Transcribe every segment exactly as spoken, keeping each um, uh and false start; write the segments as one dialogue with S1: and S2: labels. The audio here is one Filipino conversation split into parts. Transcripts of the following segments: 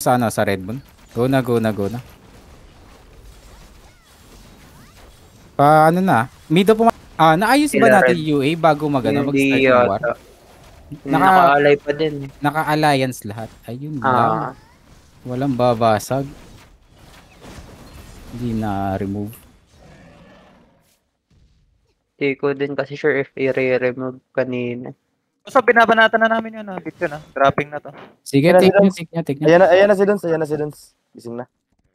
S1: sa ano, sa Red Moon. Go na, go na, go na. Pa ano na? Mido po. Ah, naayos ba
S2: Sila
S1: natin
S2: Red.
S1: U A bago magano mag-start
S2: Hindi
S1: yung war?
S2: yata.
S1: Naka
S2: Naka-alay pa din eh.
S1: naka-alliance lahat. Ayun lang.
S2: Ah,
S1: Walang babasag. Hindi na remove.
S2: di ko din kasi sure if i-remove kanina.
S3: So, binabanatan na namin yun, ah. Bit yun, ah. Dropping na to.
S1: Sige,
S4: Ayan na
S1: take
S4: si
S1: nyo,
S4: Dons.
S1: take nyo, take nyo.
S4: Ayan na, ayan na si Dons, ayan na si Dons. Gising na.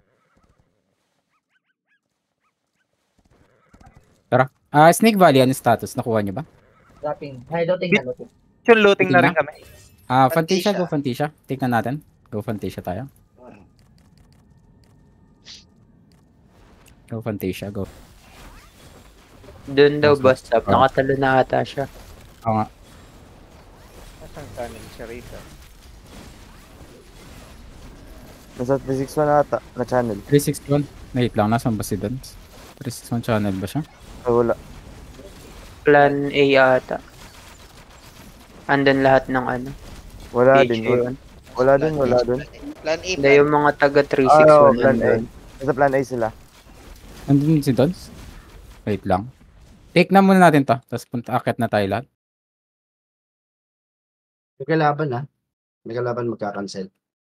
S1: Tara. Ah, Snake Valley, ano status? Nakuha nyo ba?
S5: Dropping. Ay, looting na, looting.
S3: Yung looting na
S1: Looting
S3: rin
S1: na?
S3: kami.
S1: Ah, Fantasia,
S5: Fantasia.
S1: go Fantasia. Take na natin. Go Fantasia tayo. Go Fantasia, go.
S2: Doon daw
S1: Awesome.
S2: bus stop.
S1: Ah.
S2: Nakatalo na ata siya.
S1: Oo nga.
S3: Nasaan kanin siya rito?
S4: Nasa three six one ata, na channel.
S1: three sixty-one. Wait lang, nasan ba si Dons? three sixty-one channel ba siya?
S4: Ah, wala.
S2: Plan A ata. Andun lahat ng ano.
S4: Wala
S2: H
S4: din.
S2: A
S4: Wala,
S2: yun.
S4: wala din, wala din.
S5: Plan A,
S2: Hindi
S5: plan.
S2: yung mga taga three
S4: Ah,
S2: six
S4: oo,
S2: one
S4: plan A.
S2: nandun.
S4: Nasa plan A sila.
S1: Nandun si Dons? Wait lang. Take na muna natin to. Tapos punta, akit na tayo lahat.
S6: May kalaban ha. May kalaban magka-cancel.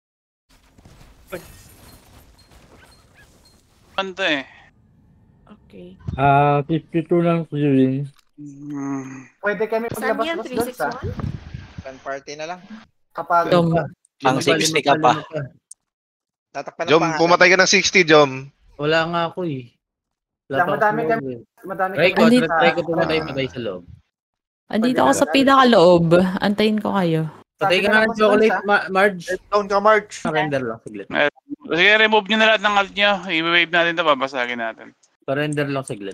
S7: Ano eh?
S8: Okay.
S9: Ah, fifty-two lang feeling.
S7: Hmm.
S5: Pwede kami
S8: Saan
S5: maglabas
S8: yan?
S5: boss
S8: three
S5: doon
S8: six
S5: sa
S8: one?
S5: plan party na lang. Kapag
S8: Dom.
S10: Ang sixty ka pa.
S5: tatakpan ng
S10: Jom,
S5: pangalan.
S10: pumatay ka ng sixty, Jom.
S9: Wala nga ako eh.
S5: Lang,
S9: pa
S5: madami
S9: ako
S5: kami.
S9: eh.
S5: Madami
S9: Try ko,
S8: Andito-
S9: try ko
S10: Ah.
S9: pumatay-patay sa loob.
S8: Andito ako sa pinakaloob. Antayin ko kayo.
S9: Patay ka
S5: Sabi
S9: nga
S5: na
S9: ng
S5: boss
S9: chocolate,
S5: doon sa-
S9: Ma- Marge.
S5: Down ka, March.
S9: Surrender lang, saglit.
S7: Sige, remove nyo na lahat ng alt nyo. I-wave natin ito, babasagin natin.
S9: Surrender lang, saglit.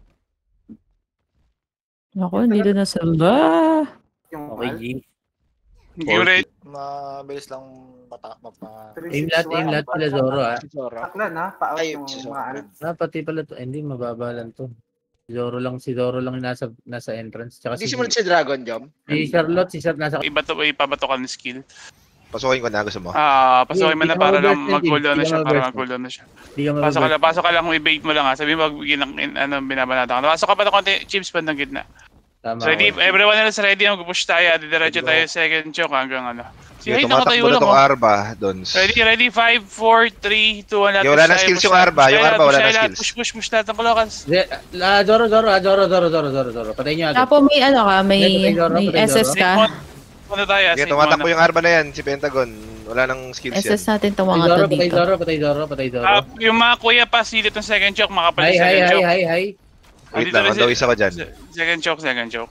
S8: Ako, andito na sila.
S5: Yung
S9: Okay, G.
S7: Give ready.
S5: Mabilis lang mata mapa.
S9: Aim lahat, aim lahat sila Zoro ha.
S5: Akla na, pa-out
S6: Ay,
S5: yung
S6: si
S5: mga
S6: Zoro.
S9: Ah, pati pala to. Eh, hindi, mababa lang to. Zoro lang, si Zoro lang yung nasa, nasa entrance. Tsaka
S5: Hindi
S9: si,
S5: sumunod si Dragon, Jom.
S9: si Charlotte, si Charlotte nasa...
S7: Iba to, ipabato ka ng skill.
S10: Pasukin ko na, gusto mo.
S7: Ah, pasukin mo
S9: Hindi,
S7: na
S9: hindi
S7: para
S9: ka
S7: lang
S9: ma-overstand,
S7: mag-cooldown na
S9: hindi
S7: siya,
S9: ka
S7: para
S9: ma-overstand.
S7: mag-cooldown na siya.
S9: Hindi ka
S7: Pasok ka
S9: mababa.
S7: lang, pasok ka lang kung i-bait mo lang ha. Sabi mo, ginang, ano, binabanata ka. Pasok ka pa ng konti, chips pa ng gitna.
S9: Tama.
S7: Ready,
S9: okay.
S7: everyone else ready, mag-push tayo. Didiretso tayo second choke hanggang ano. Si
S10: Sige,
S7: Hyde
S10: tumatakbo
S7: nakatayo
S10: na
S7: lang
S10: tong
S7: oh.
S10: Arba, Dons.
S7: Ready, ready, five, four, three, two, one,
S10: Yung wala na skills yung Arba, yung Arba wala na skills.
S7: Push, push, push lahat ng kalokas.
S9: Ze- La, Zoro, Zoro, ah, Zoro, Zoro, Zoro, Zoro, Zoro. Patay niyo agad.
S8: Tapo may ano ka, may,
S9: Patay, Zoro,
S8: may
S9: patay,
S8: S S
S9: Zoro.
S8: ka.
S7: Ano tayo?
S10: Sige,
S7: Sige,
S10: tumatakbo yung Arba na yan, si Pentagon. Wala nang skills
S8: S
S10: yan.
S8: S natin itong
S9: Patay
S8: mga
S9: Zoro,
S8: to
S9: patay
S8: dito.
S9: Zoro, patay Zoro, patay Zoro.
S7: Ah, yung mga kuya pa, silit ng second choke,
S9: Hi,
S7: makapalit
S9: hi,
S7: second
S9: hi,
S7: choke.
S9: hi, hi.
S10: Wait
S7: Andito
S10: lang,
S7: na
S10: ang daw
S7: si-
S10: isa ka dyan.
S7: Second choke, second choke.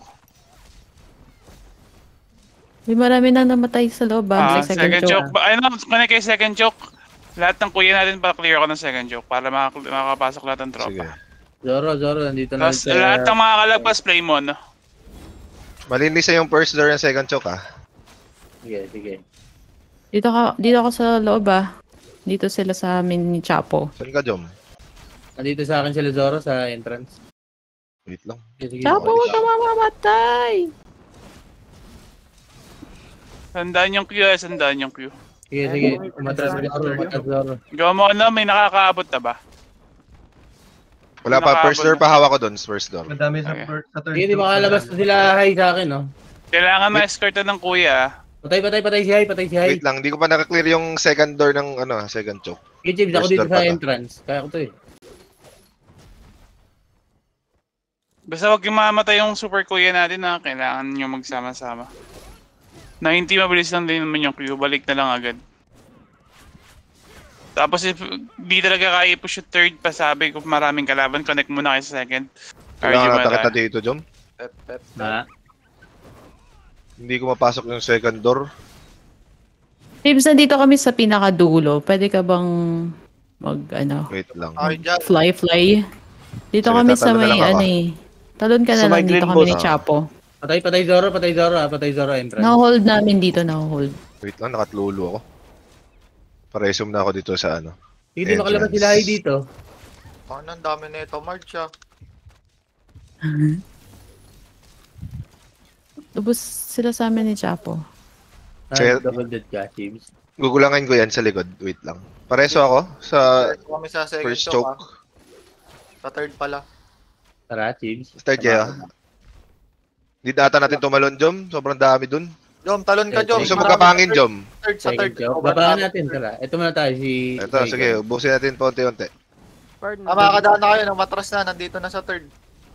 S8: May marami na namatay sa loob
S7: Ah,
S8: bago sa
S7: second,
S8: second
S7: choke.
S8: choke.
S7: Ba- Ano, kung kay second choke, lahat ng kuya natin para clear ako ng second choke para mak- makapasok lahat ng
S10: Sige.
S7: tropa.
S9: Zoro, Zoro, nandito na.
S7: Tapos lahat ng mga kalagpas, play mo, no?
S10: Malinis na yung first door ng second choke, ah.
S9: Sige, sige.
S8: Dito ka, dito ako sa loob ah. Dito sila sa amin ni Chapo.
S10: Saan ka, Jom?
S9: Nandito sa akin sila Zoro sa entrance.
S10: Wait lang.
S9: Sige, sige.
S8: Chapo, huwag ka mamamatay!
S7: Sandaan yung Q, eh, sandaan yung Q.
S9: Sige, sige. Umatras Zoro, umatras Zoro.
S7: Gawa mo ano, may nakakaabot na ba?
S10: Wala pa,
S7: Nakahabol
S10: first door
S7: na.
S10: pa hawak ko, Dons, first door.
S3: Madami
S7: sa Okay.
S3: sa third.
S9: Sige, di makalabas na sila hi sa akin, no?
S7: Kailangan ma-escortan ng kuya. ah.
S9: Patay, patay, patay si hi, patay si hi.
S10: Wait lang, hindi ko pa nakaklear yung second door ng, ano, second choke.
S9: Sige, James, ako
S10: First
S9: dito
S10: door pa
S9: sa
S10: to.
S9: entrance. Kaya ko to eh.
S7: Basta wag yung mamatay yung super kuya natin na kailangan nyo magsama-sama. ninety mabilis lang din naman yung Q, balik na lang agad. Tapos if di talaga kaya i-push yung third pa, sabi ko maraming kalaban, connect muna kayo sa second.
S10: Kailangan
S7: Arjun,
S10: nata kita
S7: wala.
S10: dito, Jom.
S5: Pep, pep.
S9: Ha?
S10: Hindi ko mapasok yung second door.
S8: James, nandito kami sa pinakadulo. Pwede ka bang mag, ano,
S10: Wait lang.
S5: Okay, dyan.
S8: fly, fly? Dito
S10: Sige,
S8: kami sa
S10: tatalon na
S8: may,
S10: lang ako.
S8: ano eh. Talon ka na
S6: Sa may
S8: lang, dito
S6: green
S8: kami
S6: boss,
S8: ni
S10: ah.
S8: Chapo.
S9: Patay, patay Zoro, patay Zoro, ah. Patay Zoro entrance.
S8: Na-hold namin dito, na-hold.
S10: Wait lang, nakatlulo ako. Paresume na ako dito sa ano.
S9: Sige, di makalabas
S10: entrance.
S9: sila hi dito.
S5: Ano, ang dami na ito, March ah.
S8: Lubos sila sa amin ni Chapo.
S9: Ah,
S10: Sige.
S9: double dead ka, James.
S10: Gugulangin ko yan sa likod. Wait lang. Pareso ako sa
S5: Kami sa second
S10: first
S5: choke.
S10: choke.
S5: ah. Sa third pala.
S9: Tara, Chiefs.
S10: Start kayo. Hindi data natin tumalon, Jom. Sobrang dami dun.
S5: Jom, talon ka, Jom.
S10: Gusto mo kapangin, Jom.
S5: Third, sa
S9: Second
S5: third.
S9: job.
S5: Over
S9: Babaan
S5: na.
S9: natin, tara. Ito muna tayo si...
S10: Ito, sige. Ubusin natin paunti-unti.
S5: Ah, makakadaan na kayo ng matras na. Nandito na sa third.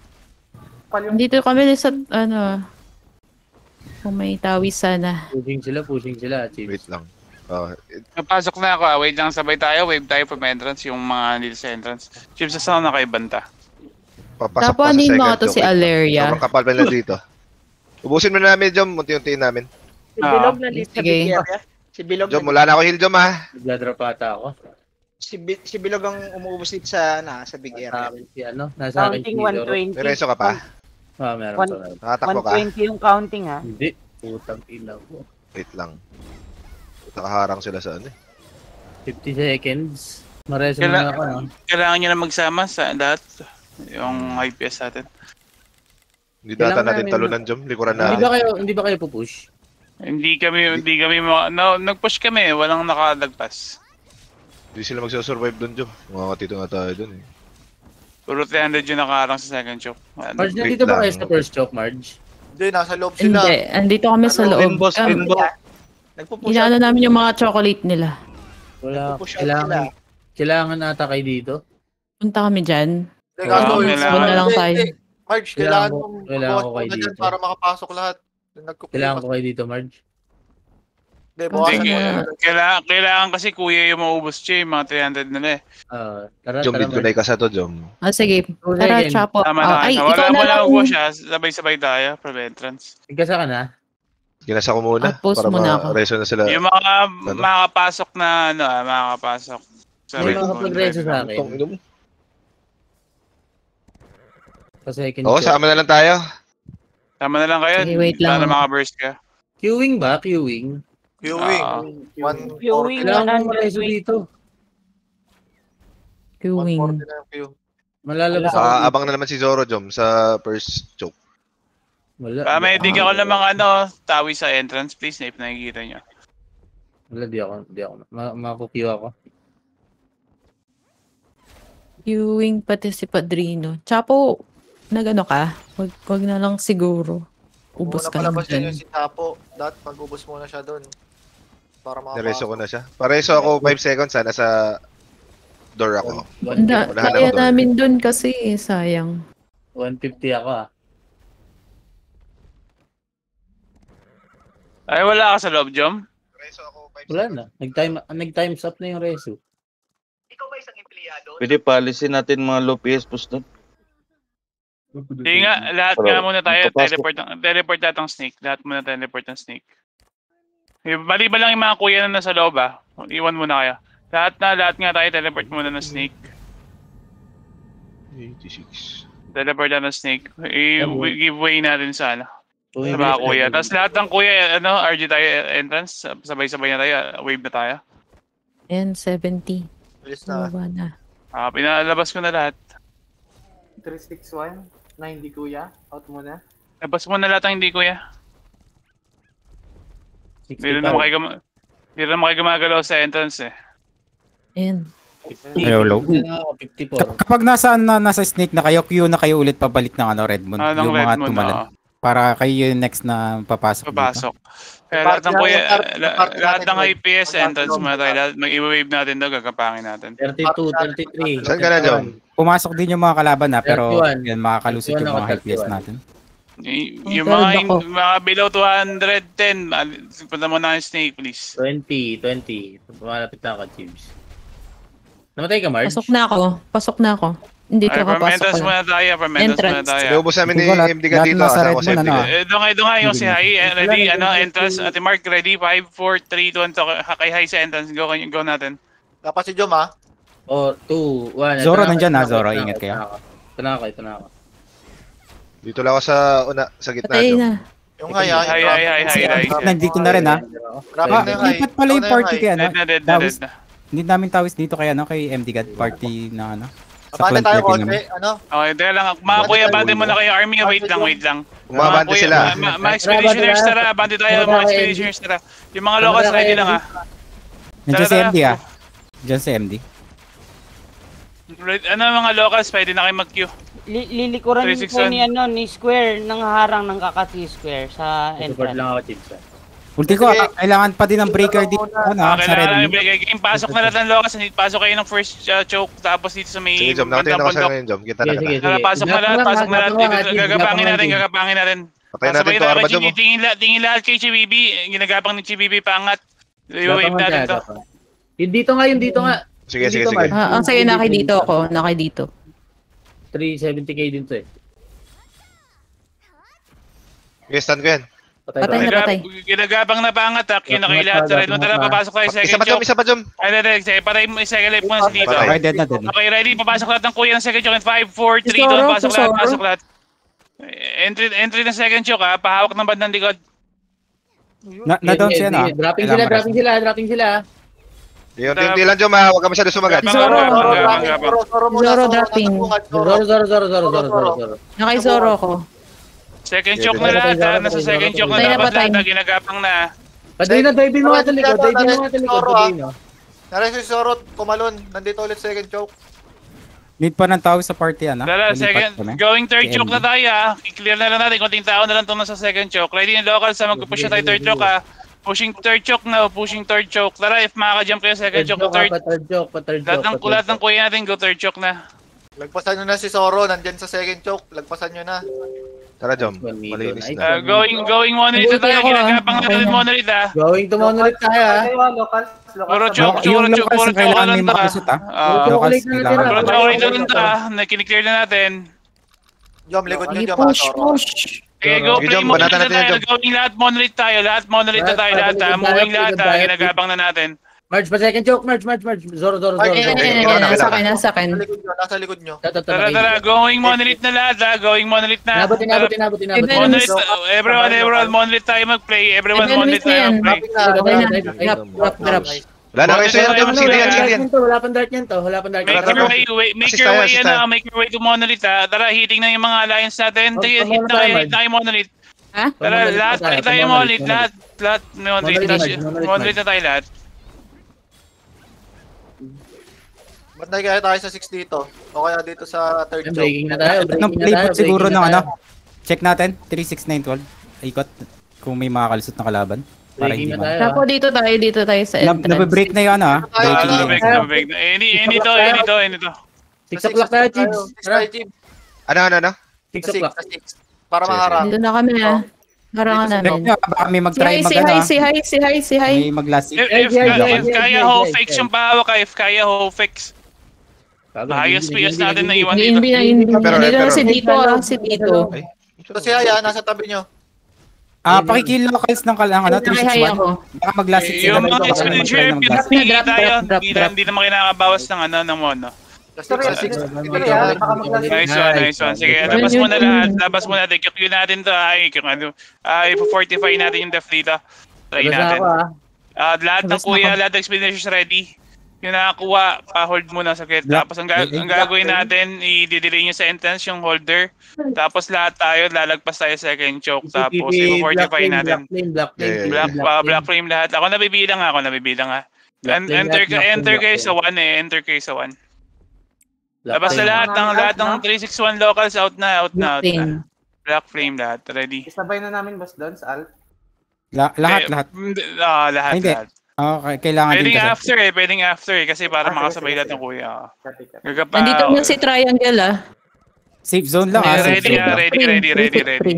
S8: Dito kami sa, ano, kung may tawis sana.
S9: Pushing sila, pushing sila, Chiefs.
S10: Wait lang. Oh,
S7: Napasok na ako, ah. Wait lang, sabay tayo. Wave tayo from entrance, yung mga dito sa entrance. Chiefs, saan na kayo banta?
S10: papasok
S8: Tapos
S10: pa sa
S8: ano yung
S10: second
S8: mga to
S10: choke.
S8: si Aleria?
S10: Sobrang kapal pa nila dito. Ubusin mo na namin, Jom. Unti-untiin namin.
S2: Si Bilog na dito sa
S8: Sige.
S2: big area. Si Bilog
S10: Jom,
S2: na
S10: wala na ako heal, Jom, ha?
S9: Nagdadrop ata ako.
S2: si, Bi- si Bilog ang umuubos dito sa na sa big
S9: Sa
S2: area.
S9: akin si ano, nasa akin si
S2: Counting
S9: Zoro.
S2: one twenty.
S10: May reso ka pa?
S9: Ah, meron
S2: One-
S9: pa. meron.
S10: Nakatakbo ka?
S2: one twenty yung counting ha.
S9: Hindi. Putang ina ko.
S10: Wait lang. Nakaharang sila sa ano eh.
S9: fifty seconds. Mareso
S7: Kaila-
S9: na ako, no?
S7: Kailangan nyo na magsama sa lahat. Yung I P S natin.
S10: Hindi data
S9: Kailangan
S10: natin
S9: namin-
S10: talunan, Jom. Likuran
S9: Hindi
S10: natin.
S9: ba kayo, hindi ba kayo pupush?
S7: Hindi kami, hindi kami, ma- no, nag-push kami, walang nakalagpas.
S10: Hindi sila magsasurvive doon, Jom. Mga katito nga tayo doon eh.
S7: Puro three hundred yung nakaharang sa second choke. Ano?
S9: Marge,
S10: wait
S9: nandito ba
S10: lang.
S9: kayo sa first choke, Marge?
S5: Hindi, nasa loob sila.
S8: Hindi, andito kami sa loob. Um,
S5: Nagpo-push
S8: inaano
S5: out.
S8: namin yung mga chocolate nila.
S9: Wala.
S2: Nagpo-push out sila.
S9: Kailangan, kailangan ata kayo dito.
S8: Punta kami dyan.
S5: Hindi,
S7: Wala,
S5: kaso,
S7: kailangan.
S8: Doon na lang
S5: Hindi,
S8: tayo.
S5: hindi. Marge,
S9: Kailangan
S5: kailangan
S9: ko-
S5: mong
S9: kailangan
S5: bawas
S9: ko kayo
S5: muna dyan
S9: dito.
S5: para makapasok lahat. Nagkukuha
S9: Kailangan
S5: ka-
S9: ko kayo dito, Marge.
S5: Hindi, bawasan
S7: Hindi,
S5: mo.
S8: muna.
S7: kailangan, kailangan kasi kuya yung maubos siya, yung mga three hundred nila eh.
S9: Ah, tara,
S10: Jom,
S9: tara,
S10: bid ko na ikasa to, Jom.
S8: Ah, sige.
S9: Two
S8: Tara,
S9: seconds.
S8: Chapo.
S7: Tama
S8: Ah,
S7: na,
S8: ay,
S7: wala,
S8: ikaw na
S7: wala
S8: lang.
S7: mag siya, sabay-sabay tayo from entrance.
S9: Tigkasa ka na?
S10: Ginasa ko muna
S8: Outpost
S10: para
S8: muna ako.
S10: ma-reso na sila.
S7: Yung mga makakapasok na, ano, ah, makakapasok.
S9: May
S7: Sabay
S9: mga
S7: ko,
S9: progreso sa akin.
S10: Tong ino mo.
S9: Sa second
S10: Oo,
S9: choke.
S10: sama na lang tayo.
S7: Tama na lang kayo,
S8: Sige, wait lang.
S7: sana makaburst ka.
S9: Queuing ba? Queuing.
S5: Queuing.
S7: Ah.
S5: One
S2: Queuing.
S9: Kailangan mo
S2: one hundred
S9: mareso dito.
S8: Queuing.
S5: forty na yung queue.
S9: Malalabas ako
S10: Ah,
S9: dito.
S10: abang na naman si Zoro, Jom, sa first choke.
S9: Wala.
S7: Ah, may dig ako ng mga ano, tawi sa entrance, please, na if nakikita nyo.
S9: Wala, di ako. Di ako. Ma Makukiw ako.
S8: Queuing pati si Padrino. Chapo, nagano ka? Wag, wag na lang siguro. Ubus
S5: Muna
S8: ka lang
S5: palabas yun
S8: dyan.
S5: yung si Tapo. Dat, mag-ubos muna siya doon. Para
S10: Nareso
S5: makapasok.
S10: ko na siya. Pareso ako five seconds, sana sa door ako.
S8: Da,
S10: Unahan
S8: kaya
S10: ako doon.
S8: namin dun kasi, eh, sayang.
S9: one fifty ako ah.
S7: Ay, wala ka sa loob, Jom?
S10: Pareso ako five
S9: Wala na. Nag-time, nag-times up na yung reso.
S3: Pwede policy natin mga low P S push doon.
S7: Hindi nga, lahat nga muna tayo, teleport, ang- teleport lahat ang snake. Lahat muna teleport ang snake. Yung- Bali ba lang yung mga kuya na nasa loob ah? Iwan muna kayo. Lahat na, lahat nga tayo, teleport muna ng snake.
S10: eighty-six.
S7: Teleport na ng snake. I-giveaway natin sa ano.
S9: Two
S7: Sa mga
S9: minutes
S7: kuya.
S9: na-
S7: Tapos lahat ng kuya, ano, R G tayo entrance. Sabay-sabay na tayo, wave na tayo.
S8: And seventy.
S5: Bilis na.
S8: Bumaba na.
S7: Ah, pinalabas ko na lahat.
S11: three six one, ninety kuya. Out muna.
S7: Labas mo na lahat ang hindi kuya. Hindi na
S9: sixty-five.
S7: kayo gum- hindi na kayo gumagalaw sa entrance eh.
S8: Ayan.
S1: Ayaw, low.
S9: Wala ako, fifty-four.
S1: Kapag nasaan na, nasa snake na kayo, queue na kayo ulit pabalik ng ano, Redmond.
S7: Ah, ng
S1: yung mga
S7: Redmond,
S1: tumalan.
S7: oo.
S1: Para kayo yung next na papasok dito.
S7: Papasok. Kaya
S5: Yung
S7: lahat ng
S5: party
S7: kuya,
S5: natin, yung
S7: la-
S5: party
S7: lahat
S5: natin,
S7: ng I P S
S5: yung
S7: entrance
S5: party
S7: muna tayo.
S5: natin.
S7: Lahat, mag-i-wave natin daw, gagapangin natin.
S9: thirty-two, thirty-three.
S10: Saan ka na, Jom?
S1: Pumasok din yung mga kalaban na, pero
S9: thirty-one.
S1: yan, makakalusot yung
S9: thirty-one
S1: mga
S9: ako,
S1: H P S
S9: thirty-one.
S1: natin.
S7: Y-
S8: Ang
S7: yung
S8: third
S7: mga,
S8: ako.
S7: mga below two ten, al- punta mo na yung snake, please.
S9: twenty, twenty. Malapit na ako, Chiefs. Namatay ka, Marge?
S8: Pasok na ako. Pasok na ako. Hindi
S7: Ay,
S8: ka
S7: from
S8: kapasok
S7: entrance
S8: ko
S7: muna tayo, from entrance muna
S8: Entrance.
S7: tayo.
S10: Iubos namin ni
S1: Hindi ko lahat-
S10: M D ka
S1: lahat
S10: dito.
S1: nasa
S10: Kasama ko
S1: Redmond,
S10: si M D
S1: ano,
S10: ka.
S1: ah.
S7: Eh, doon kayo, doon kayo, si
S1: Hindi.
S7: Hai, eh, ready, ano, entrance, Ate Mark, ready, five, four, three, two, one, to, kay Hai sa entrance, go, go natin.
S5: Dapat si Jom ha.
S9: Oh, two, one.
S1: Zoro,
S9: Ito na ako,
S1: nandyan,
S9: ito na
S1: ah,
S9: ako,
S1: Zoro,
S9: ito na
S1: ingat
S9: ako,
S1: kayo.
S9: ito na ako. Ito na ako, ito na ako.
S10: Dito lang ako sa una, sa gitna,
S8: Patay
S10: Jom.
S8: na.
S5: Yung haya.
S7: Hai, hai, hai, hai, hai.
S1: Nandito na rin, ha?
S5: Grabe
S1: Ah,
S5: na yung high.
S1: lipat pala yung
S5: Ikaw na
S1: party
S5: high.
S1: kaya, no?
S7: Dead na, dead na,
S1: Tawis.
S7: dead na.
S1: Hindi namin tawis dito kaya, no? Kay M D God party na, ano? Sa
S5: Abante
S1: clan
S5: tayo
S1: party
S5: konti.
S1: naman.
S5: Ano?
S7: Okay, teka lang. Mga kuya, bante muna kayo, army, wait lang, wait lang.
S10: Umabante
S7: Mga kuya,
S10: sila.
S7: ma- ma- Mga expeditioners tara, bante tayo, mga expeditioners tara. Yung mga locals, ready lang ah.
S1: Nandiyan si
S7: Tara,
S1: M D ah. Diyan si M D.
S7: Right, ano mga locals, pwede na kayo mag-queue.
S12: Li lilikuran
S7: three
S12: po ni
S7: sixty-one.
S12: ano ni Square nang harang ng Kakati Square sa
S9: Support
S12: entrance.
S9: lang ako, Chibsa.
S1: Ulti ko, ah, kailangan pa din ng breaker dito. Ano, ah,
S7: Okay,
S1: sa red.
S7: na, na, game, pasok na lahat ng locals. Pasok kayo ng first uh, choke, tapos dito sa may
S10: Sige, Jom. Nakatingin ako
S7: bundok.
S10: sa'yo ngayon, Jom. Kita na
S9: Sige, sige,
S10: kita.
S7: Tara,
S9: sige.
S7: pasok na lahat,
S9: Gapang
S7: pasok na
S9: lang,
S7: lahat.
S9: gapang lang,
S7: Dito,
S9: Chibs,
S7: Gagapangin
S9: gapang
S7: natin,
S9: lang,
S7: gagapangin natin.
S10: Patay natin
S7: Sabay
S10: to,
S7: na
S10: Arba,
S7: kayo,
S10: Jom. oh.
S7: tingin, la- tingin lahat kay G B B. Ginagapang ni G B B paangat. I-wave
S9: Gapang lang
S7: natin
S9: siya,
S7: to.
S9: gapang. Yung dito nga, yung dito nga.
S10: Sige, sige,
S9: Dito,
S10: sige.
S9: Mark.
S8: Ah, ang sa'yo, nakay dito ako. Nakay dito.
S9: three seventy K din to eh.
S10: Okay, stand ko yan.
S9: Patay,
S8: Patay
S9: patay.
S8: na, patay.
S7: Ginagapang na paangat. Yun na kayo
S9: Gapang
S7: lahat.
S9: na,
S7: Tara,
S9: gapang
S7: tara,
S9: na.
S7: papasok tayo sa
S10: Isa
S7: second
S10: pa, Jom.
S7: choke.
S10: Isa pa, Jom.
S7: Ay, hindi, hindi. Patay mo, second life muna sa dito.
S10: Patay.
S1: Okay, dead na dead.
S7: Okay, ready? Papasok lahat ng kuya ng second choke in five, four, three,
S8: Tesoro,
S7: two, pasok lahat,
S8: tesoro.
S7: pasok lahat. Entry, entry ng second choke ha, pahawak ng bandang likod.
S1: Na, na down
S9: Sige,
S1: siya na.
S9: sige. Dropping sila, dropping sila, dropping sila.
S10: Yung unti lang, Jom, ha. Huwag ka masyado sumagat.
S8: Zoro.
S5: Zoro,
S7: Gapang,
S5: Zoro,
S7: gapang.
S5: Zoro, Zoro muna,
S8: Zoro
S5: Zoro,
S8: dropping.
S5: Zoro,
S9: Zoro, Zoro, Zoro, Zoro, Zoro, Zoro, Zoro.
S8: Nakay Zoro ko.
S7: Second
S10: Sige,
S7: choke na
S10: patay,
S7: lahat
S9: patay,
S7: ha, nasa
S9: patay,
S7: second
S9: patay,
S7: choke na
S8: patay.
S7: dapat
S8: Patay,
S7: lahat
S8: patay.
S7: ha, ginagapang na.
S9: Padrino, diving mo nga sa likod, diving mo nga sa likod,
S5: Zoro, ah.
S9: Padrino.
S5: Narin si Zoro, tumalon. Nandito ulit second choke.
S1: Need pa ng tao sa party yan ah.
S7: Dala,
S1: Lilipat
S7: second,
S1: kami.
S7: going third
S1: Si
S7: choke
S1: M D.
S7: na tayo ha. I-clear na lang natin, konting tao na lang itong nasa second choke. Ready yung locals ha, mag-push na tayo third choke ha. Pushing third choke na, pushing third choke. Tara, if makaka-jump kayo second
S9: Third
S7: choke to
S9: joke,
S7: third.
S9: pa third joke, pa third
S7: Lahat
S9: joke,
S7: ng
S9: pa
S7: kulat
S9: third
S7: ng kuya natin, go third choke na.
S5: Lagpasan nyo na si Zoro. Nandyan sa second choke. Lagpasan nyo na.
S10: Tara, Jom.
S9: One minute.
S10: Malinis
S9: Nice.
S10: na.
S7: Uh, going, going monolith na
S8: Mabuti
S7: tayo,
S8: ako, ah.
S7: ginagapang na
S8: Okay
S7: natin
S8: na.
S7: monolith ha.
S9: Going to monolith tayo ah.
S11: Kayo, ah, locals. Locals.
S7: Puro
S11: sa
S7: choke,
S11: baba.
S1: Yung
S7: puro choke,
S1: locals
S7: puro
S1: na
S7: choke
S1: kailangan
S7: lang
S1: may
S7: to
S1: makasot ah.
S7: ah.
S1: Locals
S9: chocolate na
S1: kailangan.
S7: Puro
S9: natira.
S7: choke lang to ha, nakini-clear na natin.
S5: Jom, likod nyo,
S8: Sige,
S5: Jom.
S8: push,
S5: Zoro.
S8: push.
S7: Okay, go
S10: Sige,
S7: play
S10: Jom,
S7: monolith
S10: banatan
S7: na
S10: natin yan,
S7: tayo,
S10: Jom.
S7: going lahat monolith tayo, lahat monolith na tayo, lahat ha,
S9: Lahat,
S7: moving
S9: lahat,
S7: lahat ha,
S9: lahat.
S7: ginagapang na natin.
S9: March pa second choke, March, March, March. Zoro, Zoro, Zoro.
S5: Ay,
S8: Ayan,
S9: Zoro.
S8: ayan,
S10: Ikaw
S8: ayan.
S10: na,
S8: Nasa
S10: kailangan.
S8: akin, nasa akin.
S5: Nasa likod nyo, nasa likod nyo.
S9: Tara, tara,
S7: Tara,
S9: tara.
S7: tara, going monolith na lahat ha, going monolith na.
S9: Inabot, inabot, inabot, inabot.
S8: Even-
S7: Monolith, everyone, everyone, monolith tayo mag-play, everyone,
S8: Even
S7: monolith
S8: miss na
S7: tayo
S8: yan.
S7: mag-play.
S5: Dropping na.
S8: Okay na.
S9: Dive, dive.
S8: Drop, drop, drop.
S10: Wala na kayo sa'yo, Jom. Sige yan, sige yan.
S9: Wala pang dart yan to, wala pang dart
S7: Make
S9: yan.
S10: Tara,
S7: your
S10: tara.
S7: way, way make
S10: Assist
S7: your
S10: tayo,
S7: way,
S10: assist
S7: ano,
S10: tayo.
S7: make your way to monolith ha. Tara, hitting na yung mga alliance natin.
S9: Oh,
S7: Hit
S9: tama na
S7: na
S9: tayo,
S7: kayo,
S9: Mark.
S7: hit na kayo monolith.
S8: Ha?
S7: Tara,
S9: Monolith
S7: lahat
S9: na tayo,
S7: tayo tayo
S9: monolith,
S7: monolith,
S9: monolith.
S7: lahat, lahat monolith.
S9: Monolith,
S7: Tas-
S9: monolith,
S7: Monolith na tayo lahat.
S5: Bantay kaya tayo sa six dito. O kaya dito sa third choke.
S9: Breaking na tayo,
S1: Ng
S9: breaking na tayo.
S1: playbook siguro
S9: breaking
S1: ng
S9: na
S1: ano.
S9: tayo.
S1: Check natin. three six nine twelve. Ikot. Kung may makakalusot na kalaban. Para
S9: Breaking
S1: hindi
S9: na
S1: man.
S9: tayo.
S8: Tapo dito tayo, dito tayo sa
S1: Na,
S8: entrance.
S1: nabibreak na yun ano ah.
S5: Ay,
S7: Ah,
S1: Breaking na
S7: nabibig,
S1: yun.
S7: nabibig. Any, any to, any to, any to.
S9: Six o'clock tayo, Chibs.
S5: Six
S9: Tara,
S5: tayo, Jim.
S10: Ano, ano, ano?
S9: six
S5: Sa six,
S9: o'clock.
S5: sa six. Para
S10: Sige,
S5: maharang.
S8: Dito na kami ah. Harangan
S1: Check
S8: namin.
S1: nyo, baka may
S8: Si
S1: mag-try
S8: hi,
S1: mag
S8: si
S1: ano
S8: hi,
S1: ah.
S8: si hi, si hi, si hi.
S1: May mag-last
S7: If,
S9: Hey,
S7: if,
S9: hey,
S7: ka-
S9: hey,
S7: if
S9: hey,
S7: kaya
S9: hey,
S7: ho,
S9: hey,
S7: fix
S9: hey.
S7: yung pahawa ka, if kaya ho, fix. Ayos P S natin na iwan dito.
S8: Hindi na, hindi
S10: Pero,
S8: na. Dito
S10: pero-
S8: na si Dito ah, si Dito.
S10: Ay,
S5: Ito si Haya, nasa tabi nyo.
S1: Ah, pakikill locals ng kalang ano, three six
S8: Hi,
S1: one.
S8: ako.
S1: Baka mag-last hit sila.
S7: Yung mga
S1: Baka
S7: expenditure,
S1: mag-try ng
S7: pinag
S1: last.
S8: Drop na, drop,
S7: tayo,
S8: drop, drop,
S7: hindi na,
S8: drop.
S7: hindi na makinakabawas ng ano, ng mono.
S5: Sa six, sa six.
S11: Sorry, ah, baka mag-last.
S7: Nice one, nice one. Sige,
S9: Nice.
S7: labas
S8: Yun,
S7: mo
S8: yun,
S7: na
S8: yun.
S7: lahat. Labas mo natin. Q Q natin to. Ay, kung ano. Ay, ipo-fortify natin yung def dito. Try
S9: Labas na
S7: natin.
S9: ako ah.
S7: Ah, lahat ng
S8: Labas na
S7: kuya,
S8: ako.
S7: lahat ng expenditures ready. Yung nakakuha, pa-hold muna sa kit.
S1: Black-
S7: Tapos ang, ga- ang gagawin natin, i-delay nyo sa entrance yung holder. Tapos lahat tayo, lalagpas tayo second choke. Tapos i-fortify natin.
S9: Black flame, black flame.
S10: Yeah, yeah,
S7: Black,
S9: black
S7: pa,
S9: flame.
S7: black flame lahat. Ako nabibilang ako, nabibilang ha.
S9: Black
S7: En-
S9: flame
S7: enter,
S9: lahat, black flame,
S7: enter
S9: black
S7: kayo
S9: flame.
S7: sa one eh. Enter kayo sa one.
S9: Black
S7: Labas na
S9: flame.
S7: lahat ng lahat ng three six one locals out na, out na, out na.
S8: Thing.
S7: Black flame lahat, ready.
S11: Isabay na namin, boss, doon sa Alp.
S1: La- lahat,
S7: Eh,
S1: lahat.
S7: hindi, Ah, lahat,
S1: Ay, hindi.
S7: lahat.
S1: Okay, kailangan din
S7: Pwedeng
S1: kasi.
S7: after eh, pwedeng after eh. Kasi para
S11: Ah, sige,
S7: makasabay
S11: sige,
S7: lahat ng
S11: sige.
S7: kuya.
S11: Copy, copy.
S7: Gagapa.
S8: Nandito na si Triangle ah.
S1: Safe zone lang ah.
S7: Yeah,
S1: Safe
S7: ready,
S1: zone
S7: ah,
S1: lang.
S7: ready, ready, ready, ready.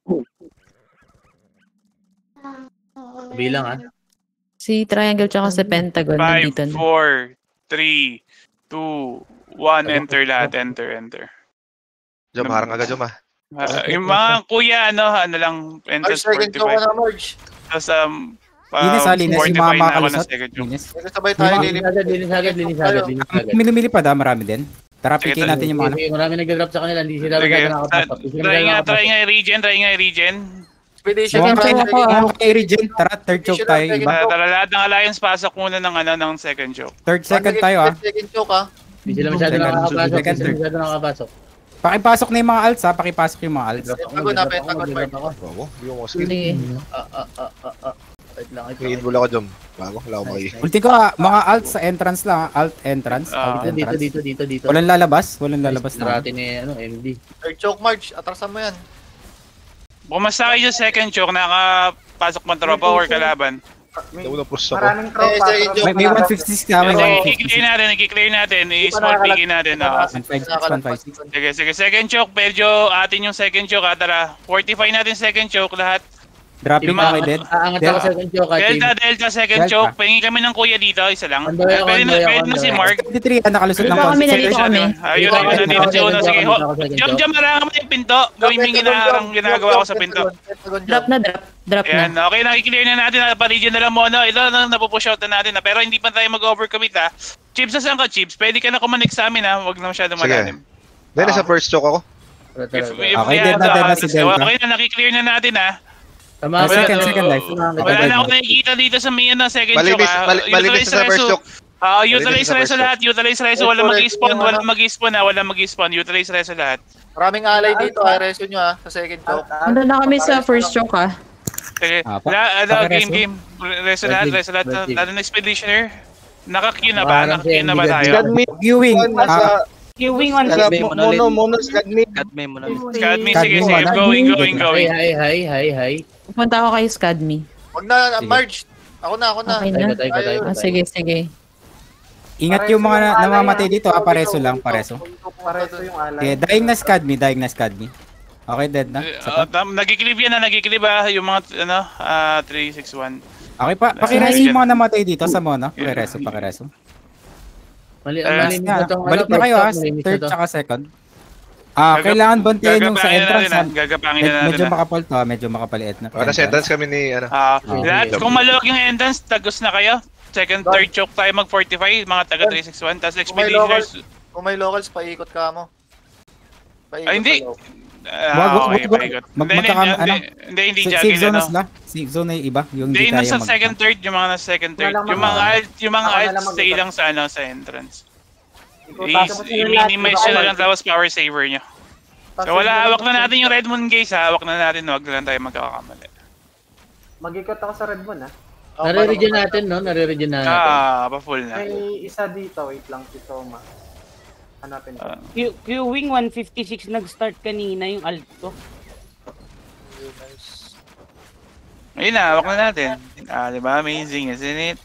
S9: Bilang ah.
S8: Si Triangle tsaka si Pentagon
S7: Five,
S8: nandito na.
S7: four, three, two, one, enter lahat, enter, enter.
S10: Jom, harang agad, Jom, ah.
S7: Ah, yung mga kuya, ano, ano lang,
S5: March,
S7: entrance
S5: second choke
S7: forty-five.
S5: na, March.
S7: Tapos, um,
S1: Linis ah, linis. Yung mga
S7: forty-five na ako ng
S1: makakalusot.
S7: second choke.
S1: Linis.
S5: Sabay tayo,
S1: Yung mga-
S5: lilim.
S9: Linis agad, linis agad, linis agad, linis agad.
S1: Minumili pa da, marami din. Tara,
S7: Sige,
S1: pikin natin yung mga ano.
S9: Sige, marami nagda-drop sa kanila, hindi sila
S7: Sige,
S9: masyado nakakapasok. Hindi sila
S7: try
S9: masyado
S7: nga, try
S9: nakakapasok.
S7: nga i-regen, try nga i-regen.
S5: Expedition.
S1: Mga
S8: Second
S1: kay,
S8: choke ako, ah.
S1: mga kay Regen. Tara, third choke tayo. Iba.
S7: Ah, tara, lahat ng alliance, pasok muna ng, ano, ng second choke.
S1: Third second tayo ah.
S5: Second choke, ah.
S9: Hindi sila masyado
S1: Second,
S9: nakakapasok, hindi
S1: second,
S9: sila masyado nakakapasok.
S1: Pakipasok na yung mga alts ha. Pakipasok yung mga alts.
S9: Drop ako,
S5: Pagod na,
S9: drop ako,
S5: pagod,
S9: drop ako.
S10: Oo, hindi mo skill.
S8: Sige.
S9: Ah, ah, ah, ah, ah. Wait lang, ito.
S10: May-invul ako, Jom. Bago, wala ako maki.
S1: Ulti ko, ah, mga alt sa entrance lang. ah. Alt entrance.
S7: Ah,
S1: alt
S9: Dito, dito,
S1: entrance.
S9: dito, dito, dito.
S1: Walang lalabas. Walang lalabas na.
S9: Narati ni, ano, M D.
S5: Third choke March, atrasan mo yan.
S7: Bumasta kayo sa second choke, nakapasok man tropa or kalaban.
S11: May,
S10: Nauna push ako.
S11: maraming tropa.
S5: Eh, sa inyo,
S1: May, may one fifty-six ka. May
S7: Sige,
S1: one
S7: i-clear
S1: fifty-six.
S7: natin, i-clear natin, i-small picking natin. ah.
S1: one fifty-six, one fifty-six.
S7: Sige, sige, second choke, medyo atin yung second choke, ha, tara. forty-five natin second choke, lahat.
S1: Dropping
S7: Yung
S1: na
S7: mga-
S1: kay Dead.
S9: Aangat
S1: Del-
S9: ako sa second choke, ah, team.
S7: Delta, Delta, second
S1: Delta.
S7: choke. Pahingin kami ng kuya dito, isa lang.
S9: Kondoy ako,
S7: Pwede na,
S9: kondoy ako,
S7: pwede na si
S9: kondoy
S7: Mark.
S1: fifty-three, ah, nakalusot ng
S8: Dito kami,
S1: konti.
S8: nandito kami.
S7: Ayun,
S9: Dito
S7: ayun,
S9: ako,
S7: nandito
S9: dito
S7: si
S9: ako,
S7: Uno.
S9: dito
S7: Sige,
S9: ako,
S7: ho.
S9: dito ako, second
S7: Jump,
S9: choke.
S7: jump, marangan mo yung pinto. Gawin mo yung ginarang ginagawa ko sa pinto.
S8: Drop na, drop. Drop
S7: Ayan,
S8: na.
S7: okay, nakiklear na natin. Pa-region na lang muna. Ito na napupush out na natin. Na. Pero hindi pa tayo mag-overcommit, ha. Chips, saan ka, Chips? Pwede ka na kumanik sa amin, ha. Huwag na masyadong
S10: Sige.
S7: malalim.
S10: Dahil nasa first choke ako.
S9: Tara,
S7: If,
S9: tara,
S7: if
S9: tara.
S7: we
S1: Okay,
S7: have
S1: dead na,
S7: the
S1: dead na
S7: odds,
S1: si Delta.
S7: okay na, nakiklear na natin, ha.
S9: Tama
S1: Ah,
S9: ba?
S1: second,
S7: Wala-
S1: second life.
S9: Wala-
S7: Wala
S1: Dead
S7: na ako
S1: na.
S7: nakikita dito sa may ano, second choke,
S10: Malinis,
S7: ha.
S10: mali- malinis na sa first choke.
S7: Ah,
S10: Malinis
S7: utilize
S10: na sa
S7: reso
S10: first
S7: lahat, utilize reso, wala mag-spawn, wala mag-spawn, ha, wala mag-spawn, utilize reso lahat.
S5: Maraming alay dito, ay reso nyo ah, sa second choke.
S8: Ano na kami sa first choke, ah.
S7: Sige,
S1: Ah, pa-
S7: la, ano,
S1: pakireso.
S7: game, game, reso lahat, reso lahat,
S9: Vertig.
S7: lalo na expeditioner. Naka-queue na ba?
S9: Parang
S7: Naka-queue na ba
S9: si
S7: tayo?
S4: Skadmi.
S1: Viewing. Ah,
S12: Queuing one
S4: Saka
S12: fifty.
S4: mono, mono, Skadmi.
S2: Gadme mo na.
S7: Scadme, sige,
S1: Scadme
S7: sige,
S1: wala.
S7: going, going,
S9: Hi,
S7: going.
S9: hi, hi, hi, hi.
S8: Pupunta ako kay Scadme.
S5: Wag na,
S1: Sige.
S5: March. Ako na, ako na.
S8: Okay
S9: Tayo
S8: na.
S9: ko, tayo ko, tayo ko,
S8: Ah,
S9: tayo
S8: sige,
S9: ko.
S8: sige.
S1: ingat yung mga na- namamatay dito. Ah, pareso lang, pareso.
S11: Pareso yung alay.
S1: Okay, dying na Scadme, dying na Scadme. Okay, dead na.
S7: Uh,
S1: Sapa.
S7: tam- nagkiklip yan na, nagkiklip ah, yung mga, ano, ah, three, six, one.
S1: Okay pa, pakireso yung mga namatay dito sa mono. Pakireso, pakireso.
S9: Mali,
S7: Eh,
S9: malinis
S1: Nga,
S9: na tong,
S1: balik
S9: ano,
S1: na kayo ha,
S9: first choke, malinis na
S1: third
S9: to.
S1: tsaka second. Ah,
S7: Gagap-
S1: kailangan bantayan yung sa
S7: Gagapangin na
S1: entrance.
S7: natin,
S1: ha.
S7: ah, gagapangin
S1: Med-
S7: na natin.
S1: medyo
S7: ah.
S1: makapal to, ha, medyo makapaliit na.
S10: Para sa entrance kami ni, ano.
S7: Ah,
S1: Ah,
S7: lahat,
S10: okay.
S7: kung maluwag yung entrance, tagos na kayo. Second, third choke tayo mag forty-five, mga taga three six one, tapos
S5: Kung may locals,
S7: expeditioners.
S5: kung may locals, paikot ka mo. Paikot
S7: Ay, hindi.
S5: sa loob.
S7: Ah,
S1: Wag- wag-
S7: okay,
S1: wag-
S7: paikot.
S1: mag-
S7: Hindi, hindi,
S1: magkaka- ano?
S7: hindi, hindi, hindi,
S1: Sa-
S7: Jackie,
S1: Safe zone
S7: ano.
S1: na sila. Safe zone na yung iba. Yung
S7: Hindi,
S1: hindi kaya
S7: nasa
S1: mag-
S7: second, third, yung mga nasa second, third.
S11: Wala
S7: Yung
S11: lang
S7: mga
S11: mag-
S7: alt, yung mga
S11: Ako na
S7: alt,
S11: lang
S7: stay
S11: mag-
S7: lang sa, ano, sa entrance.
S11: Ikaw,
S7: Is,
S11: tapos yung lahat,
S7: i-minimize
S11: diba,
S7: nyo na lang
S11: March?
S7: tapos power saver nyo.
S11: Tapos
S7: So wala,
S11: yung-
S7: hawak na natin yung Red Moon guys, ha? Hawak na natin, wag na lang tayo magkakamali.
S11: Mag-ikot ako sa Red Moon, ah.
S5: Ako,
S9: Nare-regen
S5: paano-
S9: natin, no? Nare-regen na natin.
S7: Ah, pa-full na.
S11: May isa dito, wait lang, si Toma. Hanapin ko.
S7: Ah.
S12: Que- Queuing one fifty-six nag-start kanina yung alt ko.
S5: Nice.
S7: Ayun na, hawak na natin. Ah, di ba? Amazing, isn't it?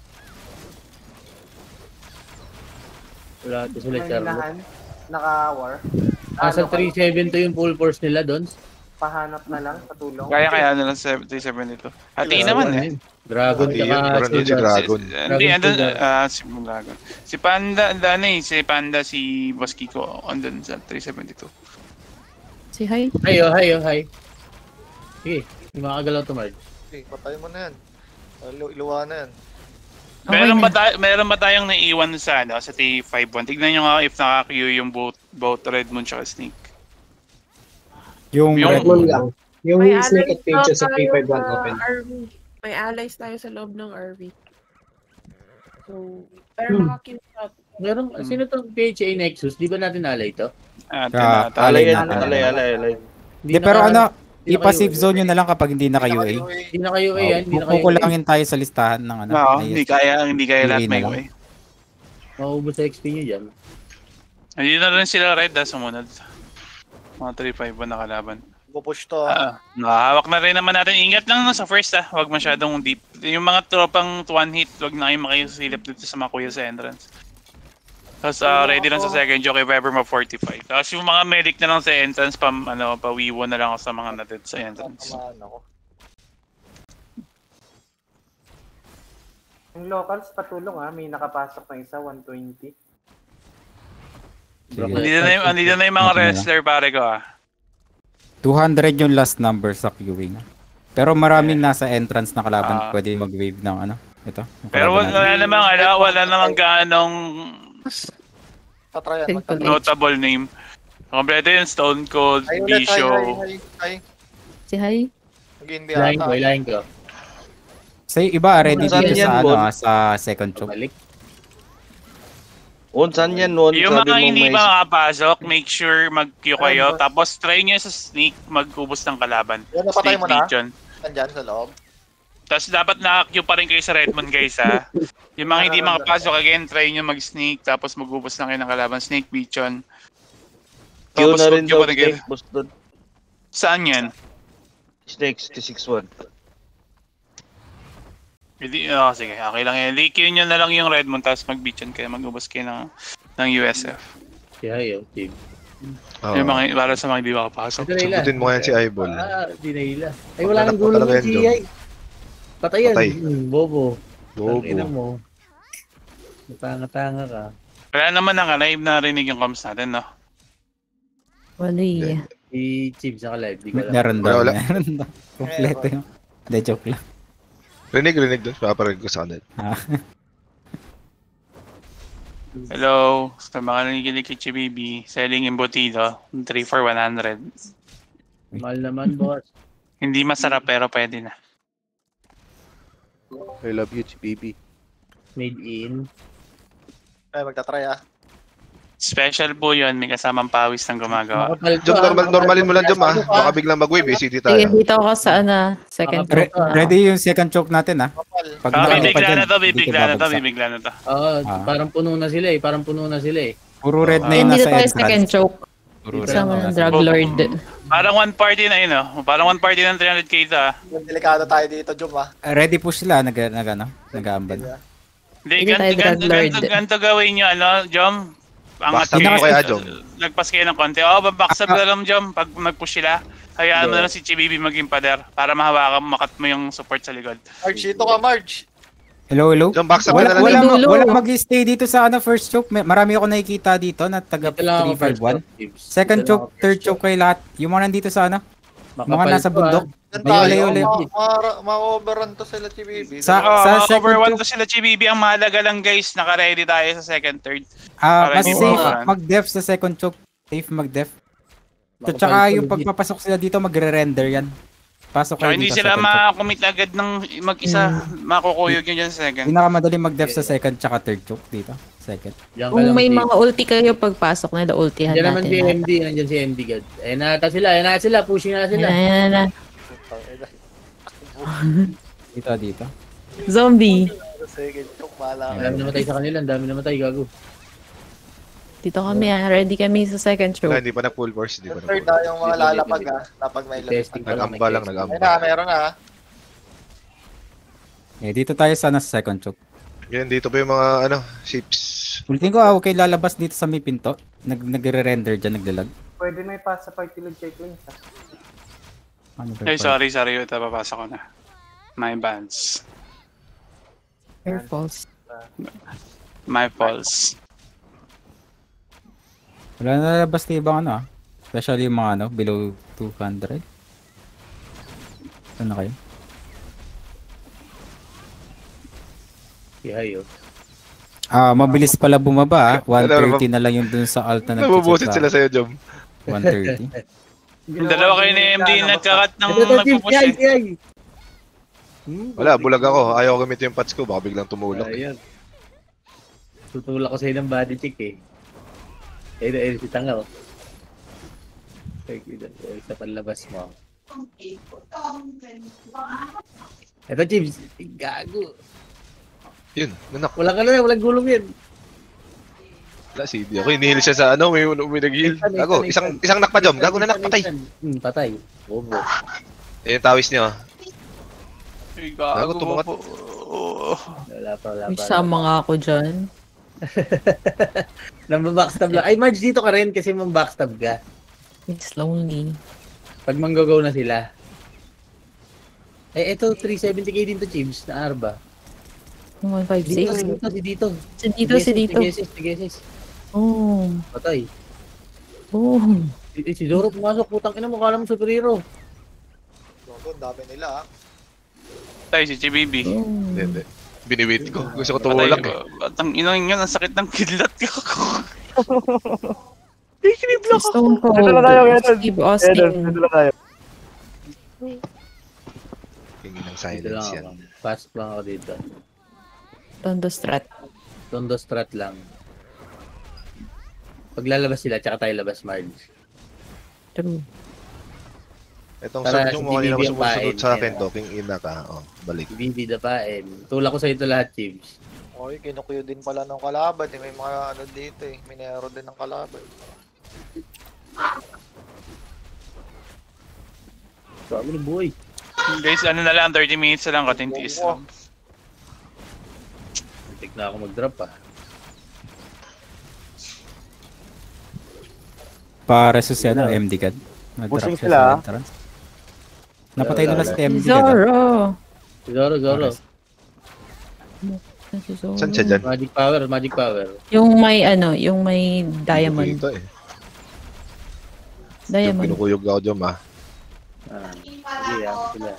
S9: Wala ito sila,
S11: May
S9: Charlo.
S11: hinahan, naka-war.
S9: Nasa
S11: Ano,
S9: three seven to yung full force nila doon.
S11: Pahanap na lang, patulong.
S7: Kaya kaya na lang three seventy-two. Hatiin naman eh.
S9: Dragon
S10: Hindi yun,
S9: tsaka
S10: parang doon si
S9: Silver.
S10: Dragon.
S7: Si- Hindi,
S9: Dragon
S7: andun,
S9: Silver.
S7: ah, si Dragon. Si Panda, ano eh, si Panda, si Boss Kiko, andun sa three seventy-two.
S8: Si Hi.
S9: Hi, oh, hi, oh, hi. Sige, hindi makakagalaw to, Mark.
S5: Okay, patay mo na yan. Ilu- Iluwa na yan.
S8: Okay
S7: Meron
S8: na.
S7: ba, tayo, meron ba tayong naiwan sa, ano, sa T five one? Tignan nyo nga if naka-queue yung both, both Red Moon tsaka Snake.
S1: Yung
S7: Yung-
S1: Red Moon
S6: lang. Yung
S13: May
S6: snake at
S13: allies
S6: pages sa
S13: tayo
S6: three five one
S13: sa
S6: open.
S13: R V. May allies tayo sa loob ng R V. So, pero
S9: Hmm.
S13: nakakill sa
S9: Meron, sino tong P H A Nexus? Di ba natin alay to?
S7: Ah,
S1: Ah,
S7: tinata-
S1: alay
S4: Alay,
S1: na,
S4: alay,
S1: alay.
S4: alay, alay.
S1: Hindi, pero ano,
S9: hindi na
S1: ipa-safe
S9: kayo-
S1: zone nyo na lang kapag hindi na kayo eh.
S9: Hindi na kayo eh, yan. Hindi na kayo eh.
S1: Kukulangin tayo sa listahan ng ano.
S7: Oo,
S1: na
S7: hindi
S1: yes.
S7: kaya, hindi kaya
S1: Uwi
S7: lahat
S1: na
S7: may
S1: lang.
S7: way.
S9: Mauubos sa X P nyo dyan.
S7: Ayun na rin sila red ha, sumunod. Mga three five one na kalaban.
S5: Pupush to ah.
S7: Ah, nakahawak na rin naman natin. Ingat lang no, sa first ha, huwag masyadong deep. Yung mga tropang one hit, huwag na kayo makisilip dito sa mga kuya sa entrance. Tapos ah, ready lang sa second joke if ever ma-forty-five. Tapos yung mga medic na lang sa entrance, pam, ano, pawiwo na lang ako sa mga natin sa entrance.
S5: Tamaan ako.
S11: Yung locals, patulong ah. May nakapasok na isa, one twenty.
S1: Sige.
S7: Andito na yung, andito na yung mga
S1: Okay na lang.
S7: wrestler pare ko ah.
S1: two hundred yung last number sa queuing. Pero maraming nasa entrance na kalaban
S7: Ah.
S1: pwede mag-wave ng ano. Ito. yung
S7: Pero
S1: kalaban
S7: wala
S1: natin.
S7: namang, ala, wala namang ganong
S5: Patrayan.
S8: Simple.
S5: magtatry.
S7: notable name. Kompleto yung Stone Cold,
S5: Ay, ulit, hi,
S7: Bisho.
S5: hi, hi, hi.
S8: Si Hi.
S5: Mag-hindi
S9: Ilahin ko,
S5: ata.
S9: ilahin ko.
S1: Sa iba, ready
S4: Saan
S1: dito
S4: yan,
S1: sa ano,
S4: Bon?
S1: ah, sa second choke.
S9: Balik.
S4: On, saan yan, on?
S7: Yung
S4: Sabi
S7: mga
S4: mo
S7: hindi
S4: may-
S7: pa makapasok, make sure mag-queue kayo. Tapos try nyo sa sneak, mag-ubos ng kalaban.
S5: Yan, napatay
S7: Snake
S5: mo na?
S7: Legion.
S5: Nandyan sa loob.
S7: Tapos dapat naka-queue pa rin kayo sa Redmond guys ha. Yung mga hindi makapasok again, try nyo mag-sneak tapos mag-ubos lang kayo ng kalaban. Snake Bichon.
S14: Q na rin
S7: mag-queue
S14: daw
S7: pa rin kayo.
S14: snake boss doon.
S7: Saan yan?
S14: Snake sixty-six one.
S7: Hindi, oh, sige, okay lang yan. Liqueue nyo na lang yung Redmond tapos mag-Bichon kayo. Mag-ubos kayo ng, ng U S F.
S9: Kaya yun, team.
S10: Oo.
S7: Yung mga, para sa mga hindi makapasok.
S10: Sagutin mo yan si Eyeball.
S9: Ah, di na hila. Ay, wala nang
S10: Anak mo
S9: gulong
S10: talaga
S9: yung
S10: yan,
S9: si
S10: Jom.
S9: Ay. Patay yan.
S10: Patay.
S9: Hmm, bobo.
S10: Bobo.
S9: Tangina mo. Matanga-tanga ka.
S7: Wala naman naka live na rinig yung comms natin, no?
S8: Wala eh.
S9: Si Chief sa live. Di ko alam.
S1: Meron daw.
S10: Wala, wala.
S1: Meron daw. Kompleto yung. Hindi, joke lang.
S10: Rinig, rinig doon. Paparinig ko sa kanil.
S1: Ah.
S7: Hello, sa mga nanigilig kay Chibibi, selling embutido, three for one hundred.
S9: Mahal naman, boss.
S7: Hindi masarap pero pwede na.
S3: I love you, Chibibi.
S9: Made in.
S5: Ay, magta-try ah.
S7: Special po yun, may kasamang pawis ng gumagawa.
S10: Jom, normal, normalin mo lang Jom ah. Baka biglang mag-wave eh. City tayo.
S8: Sige, dito ako sa ano, second
S1: Re-
S8: choke na.
S1: ready yung second choke natin ah. Pag
S7: Ah,
S1: nakano pa
S7: bibigla
S1: dyan,
S7: na to,
S1: hindi
S7: bibigla
S1: ka
S7: na to,
S1: babagsak.
S7: bibigla na to.
S9: Oo,
S1: Ah.
S9: parang puno na sila eh. Parang puno na sila eh.
S1: Puro red na
S8: Ayun,
S1: yung
S8: dito
S1: nasa
S8: tayo second
S1: entrance.
S8: choke.
S1: Puro red
S8: Sama
S1: na
S8: ng
S1: nasa
S8: drug lord.
S7: Parang one party na yun, oh. Parang one party ng three hundred K ito, ah.
S5: Delikado tayo dito, Jom ah.
S1: Ready push sila, nag, nag, ano, nag-aambad.
S7: Hindi,
S8: Hindi
S7: ganito,
S8: tayo
S7: ganito,
S8: drug
S7: ganito,
S8: lord.
S7: ganito gawin nyo, ano, Jom? Angat
S10: Backstab
S7: kayo,
S10: mo kaya, Jom?
S7: Lagpas kayo ng konti. Oo, oh, backstab na lang, Jom, pag nag-push sila. Hayaan mo na lang si Chibibi maging pader para mahawakan mo, makat mo yung support sa likod.
S5: Marge, dito ka, Marge.
S1: Hello, hello.
S10: Jom, backstab
S1: Wala,
S10: na lang.
S1: wala,
S8: Dulo.
S1: wala mag-stay dito sa ano, first choke. May- Marami ako nakikita dito na taga
S9: Dito lang ako
S1: three five
S9: first
S1: one.
S9: choke, Chiefs.
S1: Second
S9: Dito lang
S1: choke,
S9: ako
S1: third
S9: first
S1: choke kay lahat. Yung mga nandito sa ano, mga
S9: Makapal
S1: nasa
S9: to,
S1: bundok.
S9: ah.
S5: Yan
S1: May
S5: tayo,
S1: uli-uli.
S5: ma- ma-overrun to sila, Chibibi.
S1: Sa-
S7: Oo,
S1: sa
S7: mga
S1: second
S7: cover one
S1: choke-
S7: to sila Chibibi. Ang mahalaga lang, guys, naka-ready tayo sa second, third.
S1: Ah,
S7: Para
S1: mas
S7: hindi
S1: safe
S7: mawalan.
S1: mag-def sa second choke. Safe mag-def.
S9: Makapal
S1: Tsaka
S9: to,
S1: yung
S9: legit.
S1: pagpapasok sila dito, magre-render yan. Pasok
S7: Tsaka
S1: kayo
S7: hindi
S1: dito
S7: sila
S1: sa second choke.
S7: makakommit agad ng mag-isa. Makukuyog yun dyan sa second.
S1: Pinakamadali mag-def sa second tsaka third choke dito. Second.
S9: Diyan ka
S8: Kung
S9: lang,
S8: may
S9: Chief.
S8: mga ulti kayo pagpasok nila, ultihan
S9: Diyan naman
S8: natin.
S9: si
S8: lahat.
S9: M D, nandiyan si M D God. Eh nata sila, eh nata sila, pushing na sila.
S8: Ayan, ayan, ayan.
S1: Dito, dito.
S8: Zombie.
S5: Second choke, bahala
S9: Ang
S5: ka.
S9: dami namatay sa kanila, ang dami namatay, gago.
S8: Dito kami ah. Ready kami sa second
S10: Wala,
S8: choke.
S10: hindi pa na-full force. Hindi pa
S5: Yung third
S10: na-full.
S5: ah, yung mga lalapag ah. Lapag may lalapag.
S9: Testing pa lang, may
S10: Nag-amba lang,
S9: testing.
S10: nag-amba.
S5: Ayun na, meron na ah.
S1: Eh, dito tayo sana sa second choke.
S10: Yan, dito pa yung mga, ano, ships.
S1: Ulitin ko, ah, okay lalabas dito sa may pinto. Nag nagre-render dyan, naglalag.
S11: Pwede may pass sa party log check lang sa.
S1: Ano ba
S7: Ay,
S1: yun?
S7: sorry, sorry. Ito, papasok ko na. My bands.
S8: Air falls.
S7: My falls.
S1: Wala na lalabas na ibang ano ah. Especially yung mga ano, below two hundred. Saan na kayo?
S9: Yeah, yo.
S1: Ah, mabilis pala bumaba ah. one thirty na lang yung dun sa alt na
S10: Nabubusit
S1: nag-check
S10: sila sa'yo, Jom.
S1: one thirty.
S7: Yung dalawa kayo ni M D nagkakat ng
S9: Ito, ito, Chief,
S7: nagpupush
S9: yay,
S7: eh.
S9: yay.
S10: Wala, bulag ako. Ayaw ko gamitin yung patch ko. Baka biglang tumulak.
S9: Ayun. Tutulak ko sa'yo ng body check eh. Eh, eh, si Tanga oh. Ay, eh, sa panlabas mo. Ito, Chief, gago.
S10: Yun, nanak.
S9: Walang ano yan, walang gulong yan.
S10: Wala, si D. Ako, inihil siya sa ano, may, may nag-heal. Gago, isang, isang knock pa, Jom. Gago na knock, patay.
S9: Hmm, patay. Bobo.
S10: Eh, yung tawis niyo.
S7: Ay,
S10: Gago,
S7: gago
S10: tumakat.
S7: po. Oo.
S9: Wala pa, wala
S8: May
S9: pa.
S8: sama nga ako dyan.
S9: Namba-backstab lang. Ay, Marge, dito ka rin kasi mong backstab ka.
S8: It's lonely.
S9: Pag manggagaw na sila. Eh, eto, three seventy K din to, Chiefs, na Arba.
S8: one five
S9: Dito,
S8: six.
S9: si dito, si dito.
S8: Si dito, si dito.
S9: Tigesis, tigesis.
S8: Oh.
S9: Patay.
S8: Oh.
S9: Si, si Zoro pumasok, putang ina mo, kala mo superhero.
S5: Doon, dami nila ah.
S7: Tayo si Chibibi.
S8: Oh.
S10: Hindi, hindi. Biniwait ko. Gusto ko
S7: Patay
S10: tumulak
S7: ko.
S10: eh.
S7: At ang inang yun, ang sakit ng kidlat ko.
S8: Stone Cold.
S4: Dito na tayo, Edward.
S8: Steve Austin.
S4: Dito na tayo.
S10: Tingin ng
S9: Dito lang
S10: silence yan.
S9: ako. Fast lang ako dito.
S8: Tondo Strat.
S9: Tondo strat lang. Pag lalabas sila, tsaka tayo labas, Marge.
S8: True.
S10: Itong
S9: Para
S10: sabi
S9: si
S10: mo kanina
S9: Bibi ang
S10: sumusunod
S9: pain,
S10: sa akin,
S9: kaya.
S10: talking ina ka. Oh, balik.
S9: Bibi dapain. Tulak ko sa ito lahat, Chips.
S5: Oy, kinukuyo din pala ng kalaban. Eh. May mga ano dito eh. Minero din ng kalaban.
S9: Sabi ni boy.
S7: Guys, ano na lang, thirty minutes na lang, katintis lang.
S9: Muntik na ako mag-drop ah.
S1: Para sa si ano, M D God. Na-drop
S4: Pushing
S1: siya
S4: sila,
S1: sa
S4: ah.
S1: entrance. Napatay nila si M D God.
S8: Zoro.
S9: Zoro, Zoro.
S8: Si Zoro.
S10: Saan siya dyan?
S9: Magic power, magic power.
S8: Yung may ano, yung may diamond.
S10: Dito eh. Yung
S8: Diamond.
S10: pinukuyog ako dyan ah.
S9: Ah, sige ah, sila.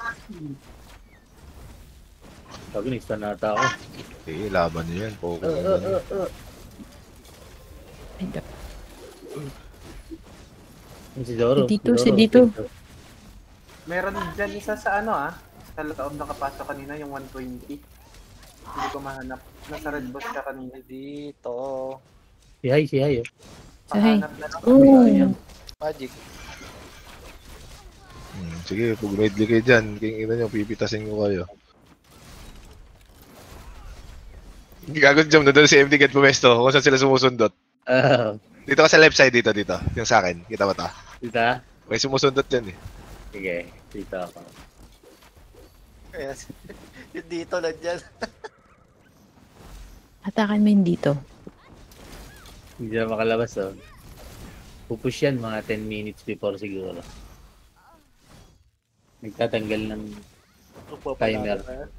S9: Sabi, next na nata ako.
S10: Eh, laban niyo yan. Focus
S9: Uh,
S10: na
S9: uh,
S10: yan.
S9: uh, uh.
S8: Ay, da-
S9: Si Zoro.
S8: Si Dito,
S9: Zoro,
S8: si Dito.
S11: Meron dyan isa sa ano ah. Sa loob nakapasok kanina yung one twenty. Hindi ko mahanap. Nasa red box siya kanina.
S5: Dito.
S9: Si Hay, si Hay. Oh.
S8: Say.
S11: Pahanap na lang.
S8: Oh.
S5: Magic.
S10: Hmm, sige, pag medley kayo dyan, king ina nyo, pipitasin ko kayo. Gagod jump na doon si M D get pumesto kung saan sila sumusundot.
S9: Ah,
S10: Dito ka sa left side, dito, dito. Yung sa akin, kita mo ta?
S9: kita?
S10: May sumusundot dyan eh.
S9: Sige, dito ako.
S5: Kaya, yung dito lang dyan.
S8: Atakan mo yung dito.
S9: Hindi na makalabas oh. Pupush yan mga ten minutes before siguro. Nagtatanggal ng timer.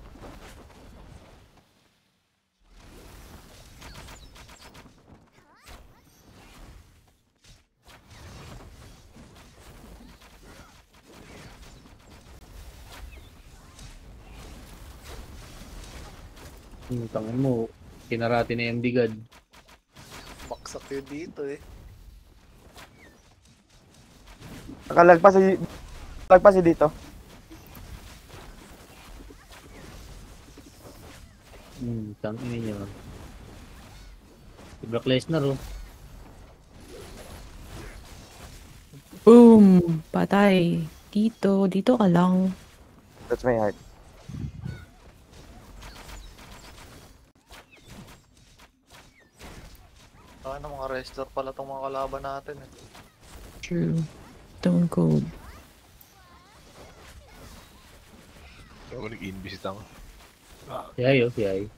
S9: Yung tangan mo, kinarati na M D God.
S5: Baksak yun dito eh.
S4: Nakalagpas si... Nakalagpas si dito.
S9: Hmm, tangin niyo. Si Brock Lesnar oh.
S8: Boom! Patay. Dito, dito ka lang.
S4: That's my heart.
S5: Saka ng mga restore pala itong mga kalaban natin eh.
S8: True. Stone Cold.
S10: Ako nag-invisit ako.
S9: Si Hay oh, si Hay.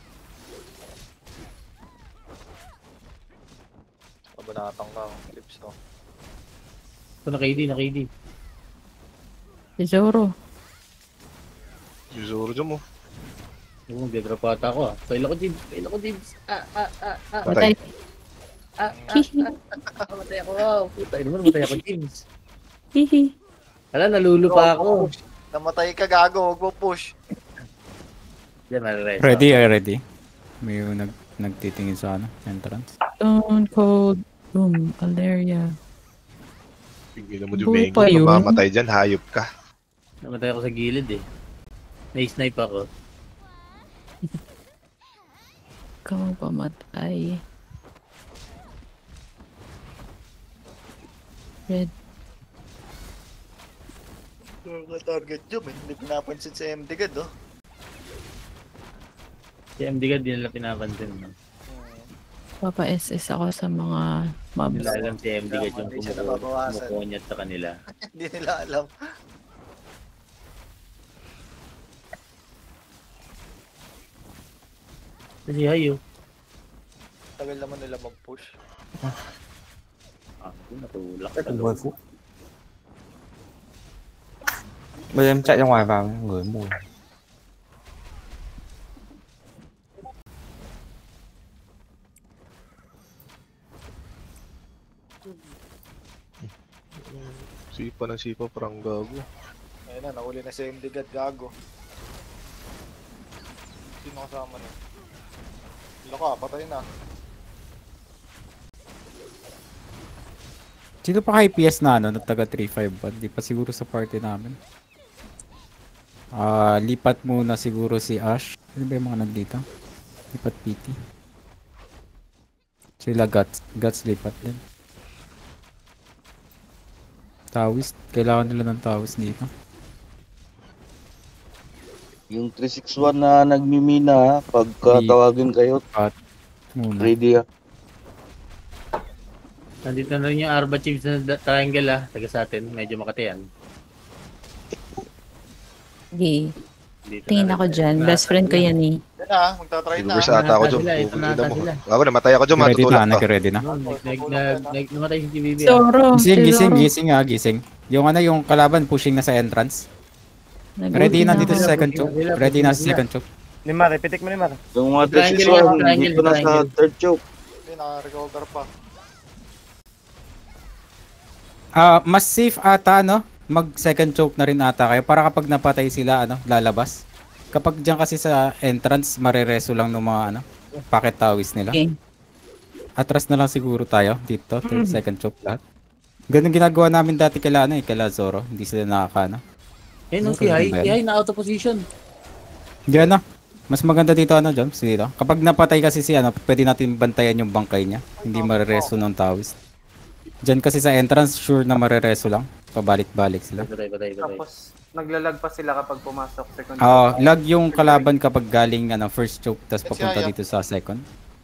S5: Kabanatang ka, clips oh.
S9: Ito na K D, na K D.
S8: Si Zoro.
S10: Si Zoro dyan mo.
S9: Oo, magdadrop ata ako ah. Fail ako, James. Fail ako, James. Ah, ah, ah, ah.
S8: Patay.
S9: Ah, ah, ah. Matay ako. Wow. Putay naman, matay ako, James.
S8: Hihi.
S9: Ala, nalulo pa ako.
S5: Namatay ka gago, huwag mo push.
S9: Diyan, marirest.
S1: Ready, ay ready. May yung nag nagtitingin sa ano, entrance.
S8: Stone Cold. Boom. Valeria.
S10: Tingnan mo
S8: Buhay
S10: Jumengo,
S8: pa yun?
S10: mamamatay dyan, hayop ka.
S9: Namatay ako sa gilid eh. Na-snipe ako.
S8: Ikaw ang pamatay. Red.
S5: Mga target job eh, hindi pinapansin sa M D God oh.
S9: Si M D God, di nila pinapansin. No?
S8: Papa S S ako sa mga mobs.
S9: Nila alam si M D God yung
S5: Hindi siya
S9: kumuku-
S5: nababawasan.
S9: kumukunyat sa kanila.
S5: Hindi nila alam.
S9: Si Hayo.
S5: Tagal naman nila mag-push.
S9: Ah, natulak
S15: Cái
S9: ka
S15: tầm
S9: doon.
S15: mười phút. Bây giờ em chạy ra ngoài vào ngửi mùi.
S10: Sipa ng sipa, parang gago.
S5: Ayun na, nahuli na si M D God, gago. Sino kasama na? Sila ka, patay na.
S1: Sino pa kay P S na ano, na taga three five ba? Di pa siguro sa party namin. Ah, lipat muna siguro si Ash. Ano ba yung mga nandito? Lipat P T. Sila Guts. Guts lipat din. Tawis. Kailangan nila ng tawis dito.
S14: Yung three six one na nagmimina ha, pagka tawagin kayo,
S1: Muna.
S14: ready ha.
S9: Nandito na rin yung Arba Chiefs na da- triangle ah. Taga sa atin. Medyo makati yan.
S8: Sige.
S9: Dito
S8: Tingin
S9: na
S8: ako
S9: rin.
S8: dyan.
S9: Na-
S8: Best friend ko yan eh.
S5: Yan na, magtatry na.
S10: Silvers ata ako, Jom.
S9: Sila, ito na
S10: Pupukita
S9: ata
S10: mo.
S9: sila.
S10: Ako, namatay ako, Jom.
S1: Ready
S10: Matutulak
S1: na,
S10: ka.
S1: nag-ready na.
S9: Nag, nag, nag, nag, namatay si G B B ah.
S8: Zoro.
S1: Gising,
S8: si
S1: gising,
S8: Zoro.
S1: gising ah, gising. Yung ano, yung kalaban pushing na sa entrance. Ready na dito sa second choke. Ready na sa second choke.
S4: Ni Mare, pitik mo ni Mare.
S14: Yung mga three six
S9: Triangle,
S14: one,
S9: triangle,
S14: dito na sa
S9: triangle.
S14: third choke.
S5: Hindi, naka-recover pa.
S1: Ah, mas safe ata no, mag second choke na rin ata kayo para kapag napatay sila ano, lalabas. Kapag diyan kasi sa entrance marereso lang ng mga ano, packet tawis nila.
S8: Okay.
S1: Atras na lang siguro tayo dito, third, second choke lahat. Ganun ginagawa namin dati kila ano eh, kila Zoro, hindi sila nakakana.
S9: Eh, no, si Hai. Si Hai na out of position.
S1: Diyan na. Mas maganda dito ano, Joms, dito. Kapag napatay kasi si ano, pwede natin bantayan yung bangkay niya. Hindi marereso ng tawis. Diyan kasi sa entrance, sure na marereso lang. Pabalik-balik sila.
S9: Batay, batay, batay.
S11: Tapos, naglalag pa sila kapag pumasok second.
S1: Oo, lag yung kalaban kapag galing ano, first choke, tapos
S5: Yes,
S1: papunta
S5: yeah, yeah.
S1: dito sa second.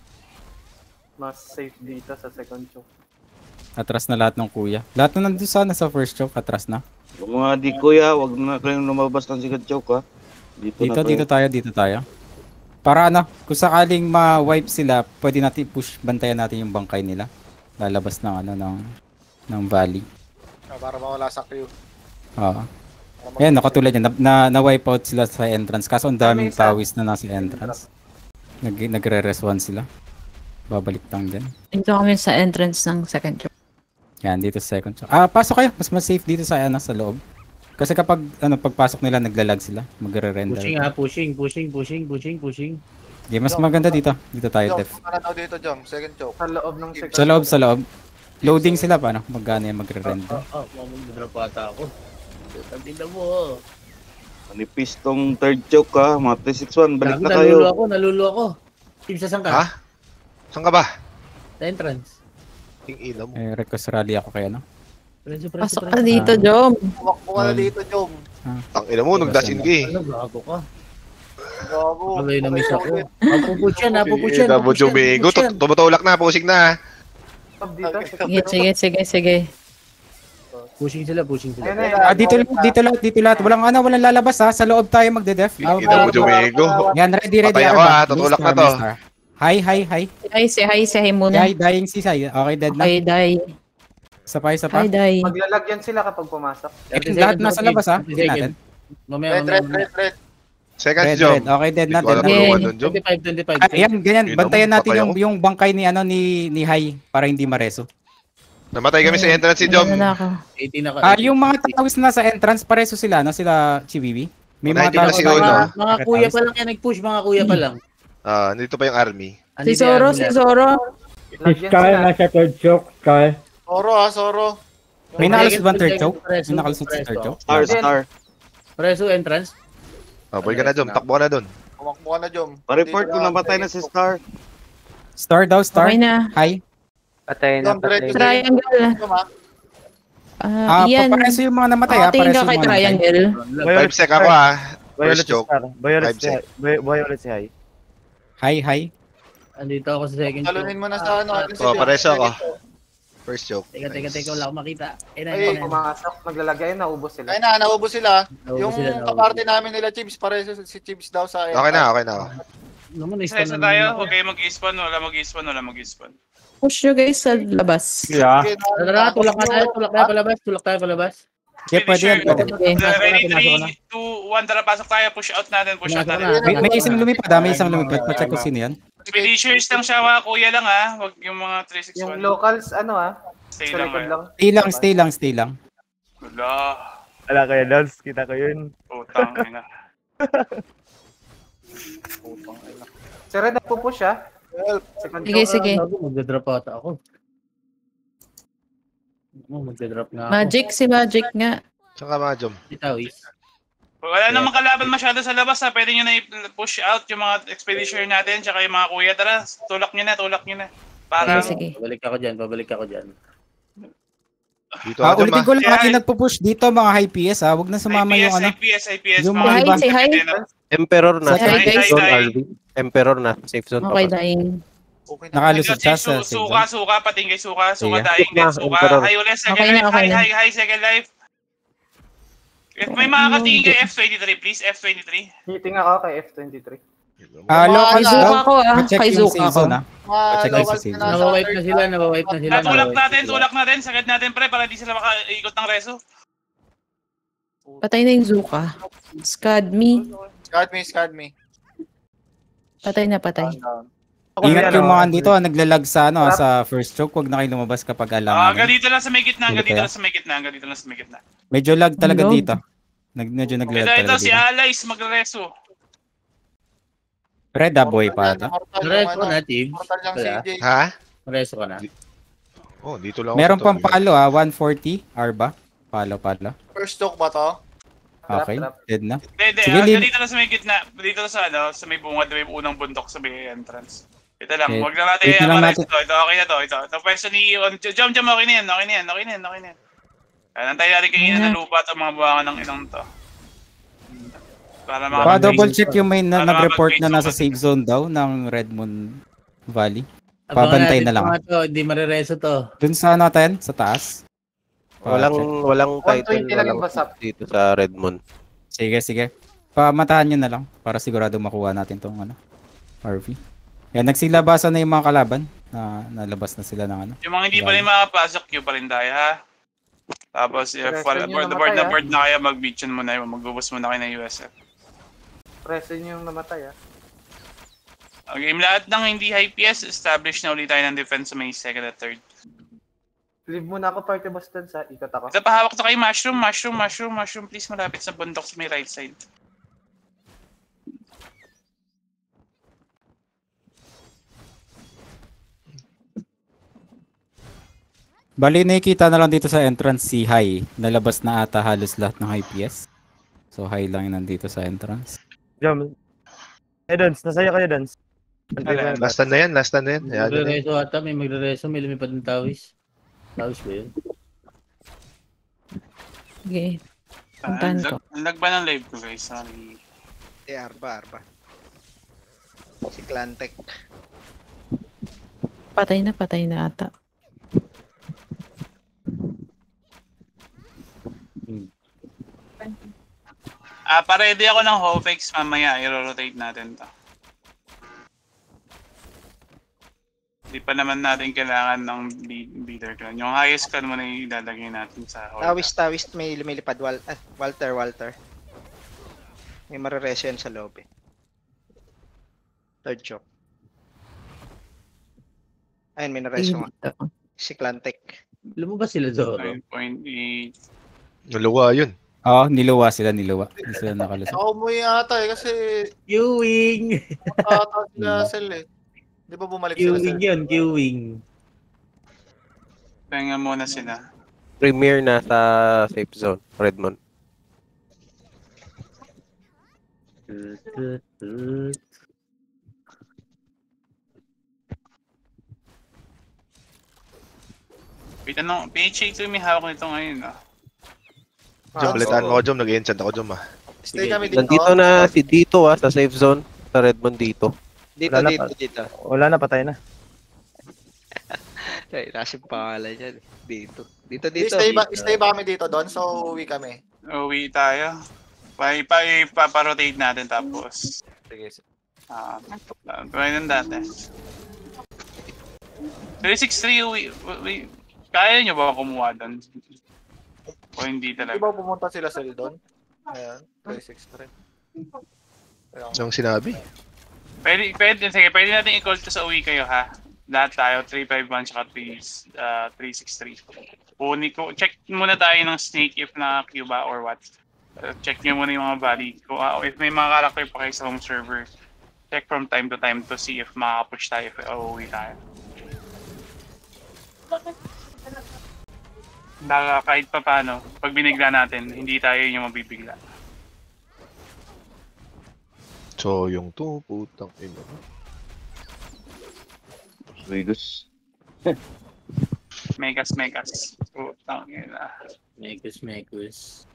S11: Mas safe dito sa second choke.
S1: Atras na lahat ng kuya. Lahat na nandun sana sa first choke, atras na.
S14: Yung mga di kuya, wag na kayong lumabas ng second choke ha. Dito,
S1: Dito,
S14: na kayo.
S1: dito tayo, dito tayo. Para ano, kung sakaling ma-wipe sila, pwede natin push, bantayan natin yung bangkay nila. Lalabas ng ano, ng, ng valley.
S5: Ah, para mawala sa queue.
S1: Oo. Ayan, nakatulad yan. Na, na, na-wipe out sila sa entrance. Kaso ang daming tawis na nasa entrance. Nag, nagre-reswan sila. Babalik lang din.
S8: Dito kami sa entrance ng second choke.
S1: Yan, dito sa second choke. Ah, pasok kayo. Mas mas safe dito sa, ano, sa loob. Kasi kapag ano, pagpasok nila, naglalag sila. Magre-render.
S9: Pushing ah, pushing, pushing, pushing, pushing, pushing.
S1: Okay, mas maganda dito. Dito tayo,
S5: Jom,
S1: Def.
S5: para daw dito, Jom. Second choke.
S11: Sa loob ng second
S1: Sa loob, sa loob. Loading sila pa, no? Magkano yung magre-render.
S9: Oh, oh, mamag-drop ata ako. Tagtinda mo.
S14: Manipis tong third choke ha, mga three six one, balik na
S9: Nalulo
S14: kayo.
S9: ako, nalulo ako. Team sa sangka.
S10: Ha? Saan ka ba?
S9: Sa entrance.
S10: Ting ina mo.
S1: Eh, request rally ako kaya, no?
S9: Preso, preso,
S8: Pasok
S9: preso.
S8: ka dito, Jom.
S5: Huwag mo na dito, Jom.
S10: Ang ina mo, nag-dash in ka eh.
S9: Ano, gago ka.
S5: Gago.
S9: Malay na miss ako. Napuput yan, napuput yan.
S10: Gabo Jumigo, tumutulak na, pusing na.
S11: dito.
S8: Sige, sige, sige, sige.
S9: Pushing sila, pushing sila.
S1: Ah, dito lahat, dito lahat, dito lahat. Walang ano, walang lalabas ha. Sa loob tayo magde-def. Ah,
S10: Ina mo, Jumigo.
S1: yan, ready, ready.
S10: Patay ako
S1: Arba.
S10: ha, tutulak na
S1: Mister,
S10: to.
S1: Mister. Hi, hi, hi.
S8: Hi, say hi, say hi muna.
S1: Hi, dying si Sai. Okay, dead na.
S8: Okay, die.
S1: Isa pa, isa pa.
S8: Hi, die.
S11: Maglalagyan sila kapag pumasok.
S1: Eh, lahat nasa labas ha. Hindi natin.
S9: Mamaya,
S5: Red,
S9: mamaya.
S5: red, red, red.
S10: Second
S1: Red,
S10: job.
S1: red. Okay, dead na,
S10: Hindi ko
S1: dead
S10: alam
S1: na.
S10: tulungan dun, Jom.
S9: twenty-five, twenty-five.
S1: Ah, yan, ganyan.
S10: Yun,
S1: Bantayan natin
S10: patay
S1: yung,
S10: ako.
S1: yung bangkay ni ano ni ni Hai para hindi mareso.
S10: Namatay kami sa entrance si Jom.
S8: Ano na ako?
S9: eighteen na ka.
S1: Ah, yung mga tawis na sa entrance pareso sila, no? Sila Chibibi. May mga
S10: Wala, hindi pa
S1: tawis
S10: si
S1: na-
S10: Uno.
S9: Mga, mga kuya pa lang yan nag-push, mga kuya pa lang.
S10: Ah, nandito pa yung army.
S8: Si Zoro, si Zoro.
S11: Lagyan sila.
S15: nasa third choke, Kyle.
S5: Soro ha, Soro.
S1: May nakalusot ba ang third
S9: Preso,
S1: choke?
S9: preso,
S1: May nakalusot sa
S9: preso.
S1: third choke?
S14: Star, star.
S9: Preso entrance.
S10: Oh, boy ka na, Jom. Takbo ka na dun.
S5: Kumakbo ka na, Jom.
S14: Pa-report
S5: Dito
S14: kung namatay na si Star.
S1: Star daw, star.
S8: Okay na.
S1: Hi.
S2: Patay na,
S5: Jom,
S2: patay.
S5: ready.
S8: Triangle.
S5: Jom ha.
S8: Ah,
S1: Ah,
S8: yan.
S1: papareso yung mga namatay ha.
S8: Tingin
S1: Pareso
S8: ka
S1: yung
S8: kay
S1: mga namatay.
S8: triangle.
S10: five sec ako ha.
S4: Violet
S10: First
S4: si
S10: choke.
S4: Star. Violet
S10: Five
S4: si
S10: sec.
S4: Hai. Vi- Violet si Hai.
S1: Hi, hi.
S9: Andito ako sa second choke.
S5: Talunin mo na sa ano. ano
S10: Oh,
S5: sila.
S10: pareso ako. First choke.
S9: Teka, teka, teka, wala akong makita. Ayun na,
S5: Ay,
S9: ayun
S11: Pag
S9: na.
S11: pumasok, maglalagay, naubos sila.
S5: Ay na, naubos sila.
S9: Naubos
S5: Yung
S9: sila, naubos
S5: kaparte
S9: sila.
S5: namin nila, Chips, pareho si Chips daw sa
S10: Okay na, okay na.
S9: Naman,
S7: Isa isa tayo, huwag kayo mag-ispan, wala mag-ispan, wala mag-ispan.
S8: Push nyo guys sa labas.
S15: Yeah.
S5: Okay, na-
S9: Tara, tulak na tayo, tulak tayo palabas, tulak tayo palabas.
S1: Yeah, pwede yan. Pwede.
S8: Okay.
S7: Ready,
S9: Pumasok na.
S7: three, two, one, tara, pasok tayo, push out natin, push out
S9: Pumasok
S7: natin.
S9: na.
S1: May, may isang lumipad ha. May isang lumipad. Pa-check ko sino yan.
S7: Expeditious lang siya, mga kuya lang ha, wag yung mga three six
S11: Yung
S7: one.
S11: locals, ano ah,
S7: Stay
S11: sa
S7: lang
S11: likod
S7: kayo.
S11: lang.
S1: Stay lang, stay lang, stay lang.
S7: Wala,
S4: Wala kayo, Dons. Kita ko yun.
S7: putang ina. Putang ina.
S11: Si Red nagpupush ah. Second
S8: Sige,
S11: choke.
S8: sige.
S9: Bago, magdadrop ata ako. Oh, magdadrop na ako.
S8: Magic, si Magic nga.
S10: Saan ka mga, Jom?
S9: Si Tawis.
S7: Wala namang kalaban masyado sa labas ha, pwede nyo na i-push out yung mga expedition natin, tsaka yung mga kuya, tara, tulak nyo na, tulak nyo na. Para,
S8: Sige, sige.
S9: Pabalik ako dyan, pabalik ako dyan.
S10: Dito
S1: Ah,
S10: ako
S1: ulitin
S10: dyan,
S1: ko lang, ah, yung nagpo-push dito mga high P S ha. Huwag na sumama
S7: I P S,
S1: yung ano.
S7: I P S, I P S.
S1: Yung
S7: mga
S1: mga
S8: Hi,
S1: iba.
S8: say hi.
S16: Emperor na
S8: Say hi,
S16: safe
S8: guys.
S16: zone,
S7: Hi, hi.
S16: Alvin. Emperor na safe zone.
S8: Okay,
S16: pa.
S8: dying.
S5: Okay na.
S1: Nakalusot siya sa
S7: Su- Suka, suka, pating kay suka, suka,
S1: Sige.
S7: dying
S16: Na,
S7: din, suka.
S16: Emperor.
S7: Hi ulit, second
S8: Okay na,
S7: life,
S8: okay
S7: hi,
S8: na.
S7: hi, hi, second life. If may makakatingin kay F twenty-three, please, F twenty-three.
S11: Hitting ako kay F twenty-three.
S1: Ah, local
S8: Kay Zuka
S1: daw.
S8: ako, ah.
S1: Pa-check
S8: Kay
S1: yung
S8: Zuka
S1: safe
S8: ako.
S1: zone ha.
S5: Mga
S1: Check
S5: local
S1: yung safe
S5: na
S1: zone.
S5: nasa
S9: Nabawipe na
S5: third
S9: sila,
S5: one.
S9: nabawipe na sila.
S7: Ah, tulak
S9: nabawipe
S7: natin,
S9: sila.
S7: tulak natin, sagad natin pre, para di sila makaikot ng reso.
S8: Patay na yung Zuka. Scad me.
S5: Scarred me, scarred me.
S8: Patay na, patay.
S5: Down, down.
S1: Ingat yung mga dito, ah, naglalag sa ano, ah, sa first choke. Huwag na kayo lumabas kapag
S7: Ah,
S1: alangan.
S7: hanggang dito lang sa may gitna, hanggang
S1: Dito
S7: dito
S1: kaya?
S7: lang sa may gitna, hanggang dito lang sa may gitna.
S1: Medyo lag talaga
S8: Hello?
S1: dito. Nag, medyo naglag
S7: Ito, ito,
S1: talaga
S7: si
S1: dito.
S7: Alais, magreso.
S1: Red ah, boy pa ata.
S5: Mortal yung
S9: Reso
S5: ano,
S9: ka na, Tib.
S5: mortal yung C
S9: Wala.
S5: J.
S10: Ha?
S9: Reso ka na.
S10: Oh, dito lang ako
S1: Meron
S10: sa
S1: pang
S10: top.
S1: palo ah, one forty. Arba. Palo, palo.
S5: First choke ba to?
S1: Okay, dead na.
S7: Hindi, hindi,
S1: Sige,
S7: hanggang
S1: Lin.
S7: dito lang sa may gitna, dito lang sa ano, sa may bungad, may unang bundok sa may entrance. Ito lang,
S1: Okay.
S7: wag lang natin
S1: Wait na lang
S7: i-amarais
S1: natin.
S7: ito. Ito, okay na to. Ito, ito pwesto ni Ion. Jump, jump, okay na yan, okay na yan, okay na yan, okay na yan. Kaya nantay natin kanina
S8: Ayan.
S7: na lupa at mga buwangan ng inang to. Para
S1: Pa
S7: makapag-
S1: double check yung may na,
S7: Para
S1: nag-report na
S7: makapag-
S1: nasa safe zone daw ng Redmond Valley.
S9: Abangan
S1: Pabantay
S9: natin
S1: na lang.
S9: mga to, hindi marireso to.
S1: Dun sa natin, sa taas.
S16: Walang
S1: Pa-check.
S16: walang
S11: one
S16: title,
S11: twenty lang
S16: walang
S11: yung basap.
S16: dito sa Redmond.
S1: Sige, sige. Pamatahan nyo na lang para sigurado makuha natin tong ano, R V. Yan, nagsilabasan na yung mga kalaban. Na, nalabas na sila ng ano.
S7: Yung mga hindi pa rin makapasok, queue pa rin tayo, ha? Tapos, if
S11: Preso
S7: wala,
S11: nyo
S7: board,
S11: namatay,
S7: board na
S11: ah.
S7: board na kaya, mag-beach muna yun, mag-ubos muna kayo ng U S F.
S11: Preso yung namatay ah.
S7: Okay, lahat ng hindi high P S, establish na ulit tayo ng defense sa may second at third.
S11: Leave muna ako party boss dun sa ikot ako.
S7: Ito, pahawak na kayo, mushroom, mushroom, mushroom, mushroom, please, malapit sa bundok sa may right side.
S1: Bali, nakikita na lang dito sa entrance si High. Nalabas na ata halos lahat ng high P S. So, High lang yung nandito sa entrance.
S4: Jam. Eh, Dons, nasaya kayo, Dons.
S10: Last stand na yan, last stand na yan. Ayan, yan.
S9: Magrereso ata, may magrereso, may lumipad ng tawis. Tawis ba yun?
S8: Sige.
S7: Ah,
S8: Puntahan
S7: ang
S8: ko.
S7: lag- ang lag ba ng live ko, guys? Sorry.
S17: Eh, Arba, Arba. Si Clantek.
S8: Patay na, patay na ata.
S7: Ah, pa-ready ako ng Hofex mamaya, i-rotate natin to. Hindi pa naman natin kailangan ng lead- leader clan. Yung highest clan mo na ilalagay natin sa hold.
S17: Tawis, tawis, may lumilipad. Wal ah, Walter, Walter. May marireso yan sa loob eh. Third choke. Ayun, may nareso nga. Si Clantek.
S9: Lumabas sila doon.
S7: nine point eight.
S10: Naluwa yun.
S1: Oo, niluwa sila, niluwa. Hindi sila nakalusot.
S5: Ako umuwi ata eh kasi
S9: Queuing!
S5: ata sila sel eh. Di ba bumalik sila
S9: Queuing
S5: sel?
S9: yun, queuing.
S7: Pahinga muna sila.
S16: Premier na sa safe zone, Redmond.
S7: Wait, ano? P H A two may hawak nito ngayon, ah.
S10: Jom, balitaan mo ako, Jom. Nag-enchant ako, Jom, ah.
S5: Stay kami dito.
S16: Nandito na si Dito ah, sa safe zone, sa Redmond dito.
S17: Dito,
S4: Wala na
S17: dito,
S4: pa.
S17: dito.
S4: Wala na, patay na.
S17: Ay, nasa pangalan yan. Dito. Dito,
S5: Di,
S17: dito.
S5: stay ba, stay ba kami dito doon? So uwi kami.
S7: Uwi tayo. Pa, pa, paparotate natin tapos.
S5: Sige.
S7: Ah, uh, gawin ng dati. three six three, uwi, uwi. Kaya nyo ba kumuha doon? O hindi
S5: Di
S7: talaga?
S5: ba pumunta sila sel doon? Ayan, three six three.
S10: Yung sinabi.
S7: Pwede, pwede, sige, pwede natin i-call to sa uwi kayo, ha? Lahat tayo, three five one tsaka three six three. Uni ko, check muna tayo ng snake if na queue ba or what. Uh, check nyo muna yung mga body. Kung, uh, if may mga character pa kayo sa home server, check from time to time to see if makaka-push tayo if uuwi tayo. Baka kahit pa paano, pag binigla natin, hindi tayo yung mabibigla.
S10: So, yung to, putang ina.
S14: Vegas.
S7: Megas, megas. Putang ina.
S9: Mekus, mekus.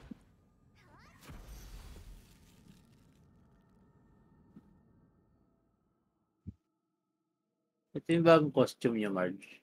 S9: Ito yung bagong costume niya, Marge.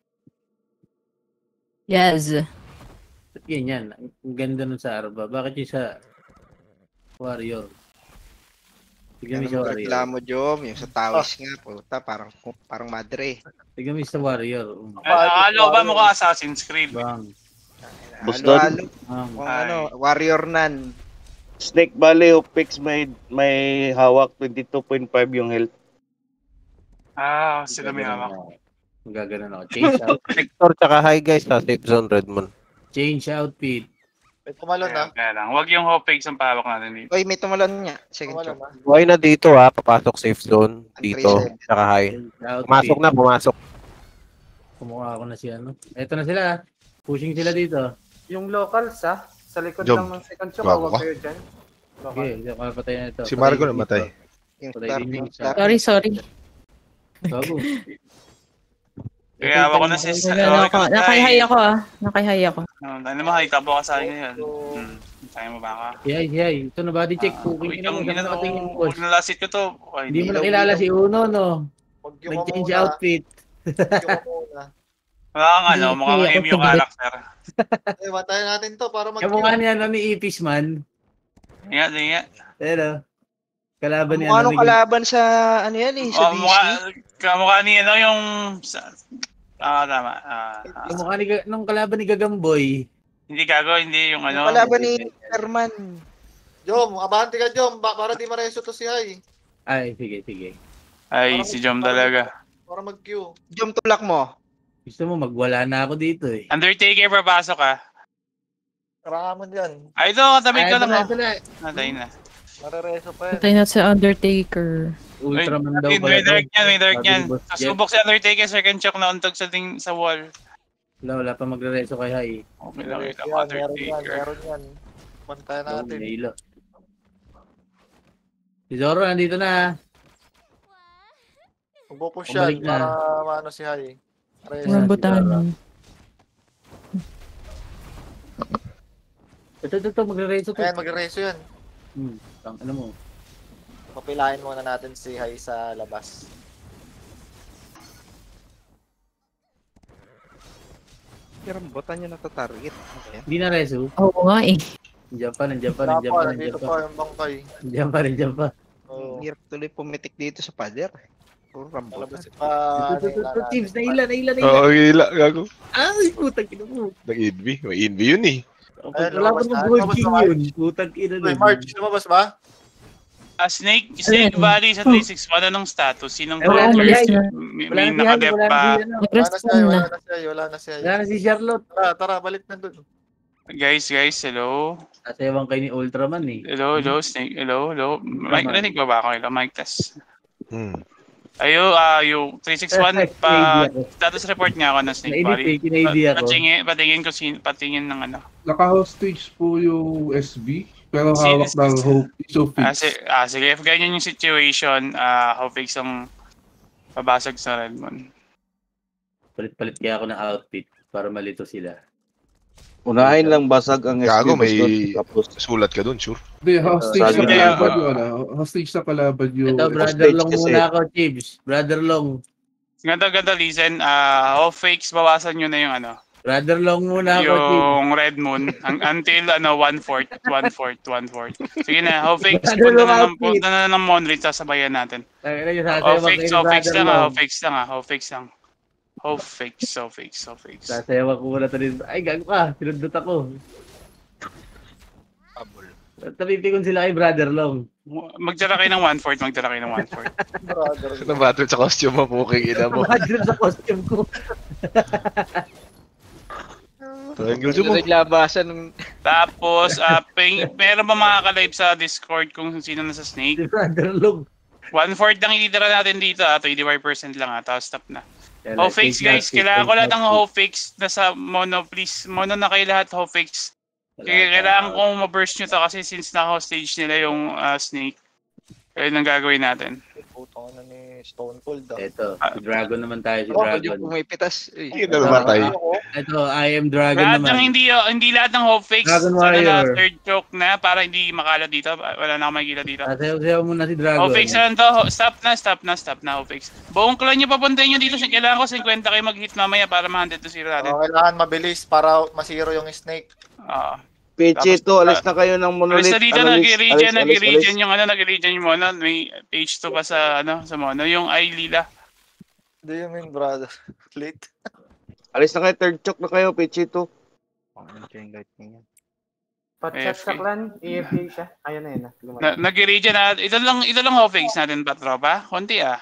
S8: Yes.
S9: Ba't ganyan? Ang ganda nun sa Arba. Bakit yung sa Warrior? Tignan mo
S17: Yan
S9: sa
S17: ang
S9: Warrior.
S17: reklamo, Jom. Yung sa Tawis nga, puta, parang, parang madre.
S9: Tignan mo yung sa Warrior.
S7: Akala ba mukha Assassin's Creed?
S9: Bang.
S14: Boss Don?
S17: Halo-halo.
S9: Um,
S17: Kung ano, Warrior Nan.
S14: Snake Valley of Pix may may hawak twenty-two point five yung health.
S7: Ah, sila may hawak.
S9: Magaganon ako. Change outfit.
S16: Victor tsaka hi guys sa safe zone Redmond.
S9: Change outfit.
S5: May tumalon na.
S7: Kaya lang, wag yung Hopix ang pawak natin dito.
S17: Uy, may tumalon niya. Second
S5: Tumalon
S17: chop.
S5: na.
S16: Buhay na dito ha, papasok safe zone dito tsaka hi.
S9: Change outfit.
S16: Pumasok na, pumasok.
S9: Kumuha ako na si ano. Eto na sila. Pushing sila dito.
S11: Yung locals ah, sa likod
S10: Jom.
S11: lang ng second chop,
S10: Bago
S11: huwag
S10: ka.
S11: kayo dyan. Local.
S9: Okay, hindi ako mapatay na ito.
S10: Si Margo namatay.
S17: Yung
S9: Patay
S17: star,
S9: din
S17: yung
S9: yung
S17: star.
S8: Sorry, sorry.
S9: Bago.
S7: Kaya ako na si...
S8: Naka- naka- Nakay-high ako ah. Nakay-high ako.
S7: Ano mo, high tapo ka sa akin ngayon. Hmm. Kaya mo ba ka?
S9: Yay, yay. Ito na body check. Puking
S7: Uy,
S9: ina mo.
S7: yung ina
S9: Saan nakatingin
S7: to,
S9: mo?
S7: huwag nalasit ko to. Ay,
S9: Hindi mo na kilala si Uno, no?
S5: Huwag yung
S9: Nag-change
S5: mamuna.
S9: outfit.
S5: Huwag yung mamuna.
S7: Wala kang ano, mukhang
S8: Hindi,
S7: M U
S8: ako
S7: character.
S5: Eh, matayin natin to para mag-
S9: Yung mukha niya ano, ni Ipis man.
S7: Ingat, ingat.
S9: Pero, kalaban niya.
S17: Mukha
S9: ano,
S17: nung
S9: ni-
S17: kalaban sa, ano yan eh, sa
S7: Oh,
S17: D C.
S7: mukha, kamukha ni ano yung... sa- Ah, tama. Ah, ah.
S9: Yung mukha ni, Ga- nung kalaban ni Gagamboy.
S7: Hindi gago, hindi yung ano.
S17: Yung kalaban ni Herman.
S5: Jom, abante ka Jom, ba- para di mareso to si Hai.
S9: Ay, sige, sige.
S7: Ay, si Jom talaga.
S5: Para mag-Q.
S17: Jom, tulak mo.
S9: Gusto mo, magwala na ako dito eh.
S7: Undertaker, papasok ka.
S5: Karangamon yan.
S7: Ay, ito, katabi
S9: Ay,
S7: ko
S9: ito
S7: na
S9: na,
S7: mo.
S9: ito na.
S7: Natay na.
S5: Marereso pa yan.
S8: Patay na si Undertaker.
S9: Ultraman daw
S7: May,
S9: pala.
S7: may dark
S9: to.
S7: yan, may dark
S9: Sabi
S7: yan.
S9: ni Boss Jet.
S7: Susubok si Undertaker, second choke na untog sa ting sa wall.
S9: Wala, wala pa magre-reso kay Hai.
S7: Okay lang,
S5: Meron
S7: lang,
S5: yan, meron yan,
S7: Undertaker.
S5: meron yan. Bantayan
S9: Oh,
S5: natin.
S9: Nailo. Si Zoro, nandito na.
S5: Magpupush yan
S9: Bumalik na.
S5: para maano si Hai. Reso.
S8: Walang butano.
S9: Ito, ito, ito, magre-reso to.
S5: Ayan, magreso yan.
S9: Hmm, tang, ano mo.
S5: Papilahin muna natin si Hai sa labas.
S3: Pero botan niya natatarget. Okay.
S9: Hindi na reso.
S8: Oo nga eh.
S9: Nandiyan pa, nandiyan pa,
S5: Wala
S9: nandiyan
S5: pa,
S9: pa, nandiyan
S5: nandito
S9: pa.
S5: pa yung bangkay.
S9: Nandiyan pa, nandiyan pa.
S5: Oo.
S17: Hirap tuloy pumitik dito sa pader. Puro
S5: Malabas
S17: rambutan.
S5: pa.
S9: Ito, ito, ito, Chiefs, naila, naila, naila.
S10: Oo, gila, gago.
S9: Ay, putang ina mo.
S10: Nag-envy. May envy yun eh.
S5: Ayun,
S9: Wala pa
S5: lumabas
S9: ng
S5: na.
S9: gold
S5: Lumabas
S9: king
S5: na,
S9: yun. Putang ina
S5: Uy,
S9: nun.
S5: March, lumabas ba?
S7: Ah, Snake, Snake Valley sa three six one, anong status? Sinong
S9: Eh, wala na
S7: player?
S9: si Hai.
S7: May,
S9: Wala
S7: may
S9: na si Hai,
S7: nakadep
S9: wala na
S7: pa.
S9: si ano.
S5: Wala na
S8: Nag-respawn
S5: siya,
S8: na.
S5: wala na siya, wala na siya.
S9: Wala na si Charlotte.
S5: Tara, tara, balik na dun.
S7: Guys, guys, hello.
S9: Sasayawan kayo ni Ultraman eh.
S7: Hello, hello, Snake, hello, hello. Mike, narinig ba ba ako? Hello, mic test.
S10: Hmm.
S7: Ayo, ah, yung three six one,
S9: Perfect,
S7: pa,
S9: idea ko.
S7: status report nga ako ng Snake
S9: Nainip
S7: Valley.
S9: eh, kina-idea ko.
S7: Patingin, patingin ko, sin, patingin ng ano.
S18: Naka-hostage po yung S B, pero
S7: Si-
S18: hawak ng Hope. So
S7: Ah,
S18: fix.
S7: si, ah, sige, if ganyan yung situation, ah, how fix ang pabasag sa Redmond.
S9: Palit-palit kaya ako ng outfit para malito sila.
S14: Unahin lang basag ang S B.
S10: Gago, may
S14: Tapos
S10: sulat ka dun, sure.
S18: Hindi, hostage
S10: Sabi
S18: sa
S10: niya,
S18: kalaban
S10: ah,
S18: yung ano. Hostage sa kalaban yung...
S9: Ito, brother
S14: hostage
S9: long
S14: kasi.
S9: muna ako, Chiefs. Brother long.
S7: Ganda, ganda, listen, ah, how fakes, bawasan nyo na yung ano,
S9: Brother long muna ako, Chiefs.
S7: yung Red Moon, ang, until ano, one-fourth, one-fourth, one-fourth. Sige na, how fakes,
S9: Brother
S7: punta
S9: long
S7: na ng,
S9: outfit.
S7: punta na ng Monrit, sasabayan natin.
S9: Tangina niyo,
S7: How
S9: sasayawan
S7: fakes,
S9: kayo
S7: how
S9: ni
S7: fakes
S9: Brother
S7: lang, ah, how
S9: long.
S7: fakes lang, ah, how fakes lang. How fakes, how fakes, how fakes.
S9: Sasayawan ko muna ito dito. Ay, gago ka. Sinundot ako. Tapipikon sila kay Brother Long.
S7: Magtira kayo ng one-fourth, magtira kayo ng one-fourth.
S5: Brother.
S10: Nabattle sa costume mo, puking ina mo.
S9: Brother sa costume ko.
S10: Triangle mo.
S17: Naglabasan ng...
S7: Tapos, ah, ping, meron ba makaka-live sa Discord kung sino nasa Snake?
S9: Si Brother Long.
S7: One-fourth lang ititira natin dito, ah, twenty-five percent lang, ah, tapos stop na.
S9: Yan,
S7: How
S9: take
S7: fakes,
S9: that,
S7: guys,
S9: take
S7: kailangan ko
S9: that,
S7: lahat ng
S9: take
S7: how fakes nasa mono, please. Mono na kayo lahat, how fakes. Kaya kailangan kong ma-burst nyo to kasi since naka-hostage nila yung ah, Snake. Kaya nang gagawin natin.
S5: Putong na ni May Stone Cold ah.
S9: Ito, si Dragon naman tayo, si
S17: Oh, yung
S9: Dragon.
S17: pumipitas. Eh.
S10: Hindi na namatay.
S9: Ito, I am Dragon
S7: Lahat
S9: naman.
S7: ng hindi, oh, hindi lahat ng hope fakes.
S9: Dragon
S7: Sana na
S9: Warrior.
S7: third choke na para hindi makalat dito. Wala na akong makikita dito.
S9: Sasayaw-sayaw muna si Dragon.
S7: Hope fakes na lang to. Ho- Stop na, stop na, stop na hope fakes. Buong clan nyo papuntahin nyo dito. Kailangan ko fifty kayo mag-hit mamaya para ma-one hundred to zero natin.
S5: Oh, kailangan mabilis para masiro yung snake.
S7: Oo.
S14: Pichito,
S7: Tapos,
S14: alis na kayo ng
S7: Alis
S14: monolith.
S7: na dito,
S14: Alis,
S7: nag-regen,
S14: alis, alis,
S7: nag-regen
S14: alis.
S7: yung ano, nag-regen yung mono. May page two pa sa ano, sa mono. Yung ay lila.
S5: Do you mean, brother? Late?
S14: Alis na kayo, third choke na kayo, Pichito.
S11: Pag-chat
S7: A F K.
S11: sa clan, A F K siya. Ayun na yun ah. Lumabas.
S7: Na, nag-regen na. Ito lang, ito lang hope fakes natin pa, tropa. Konti ah.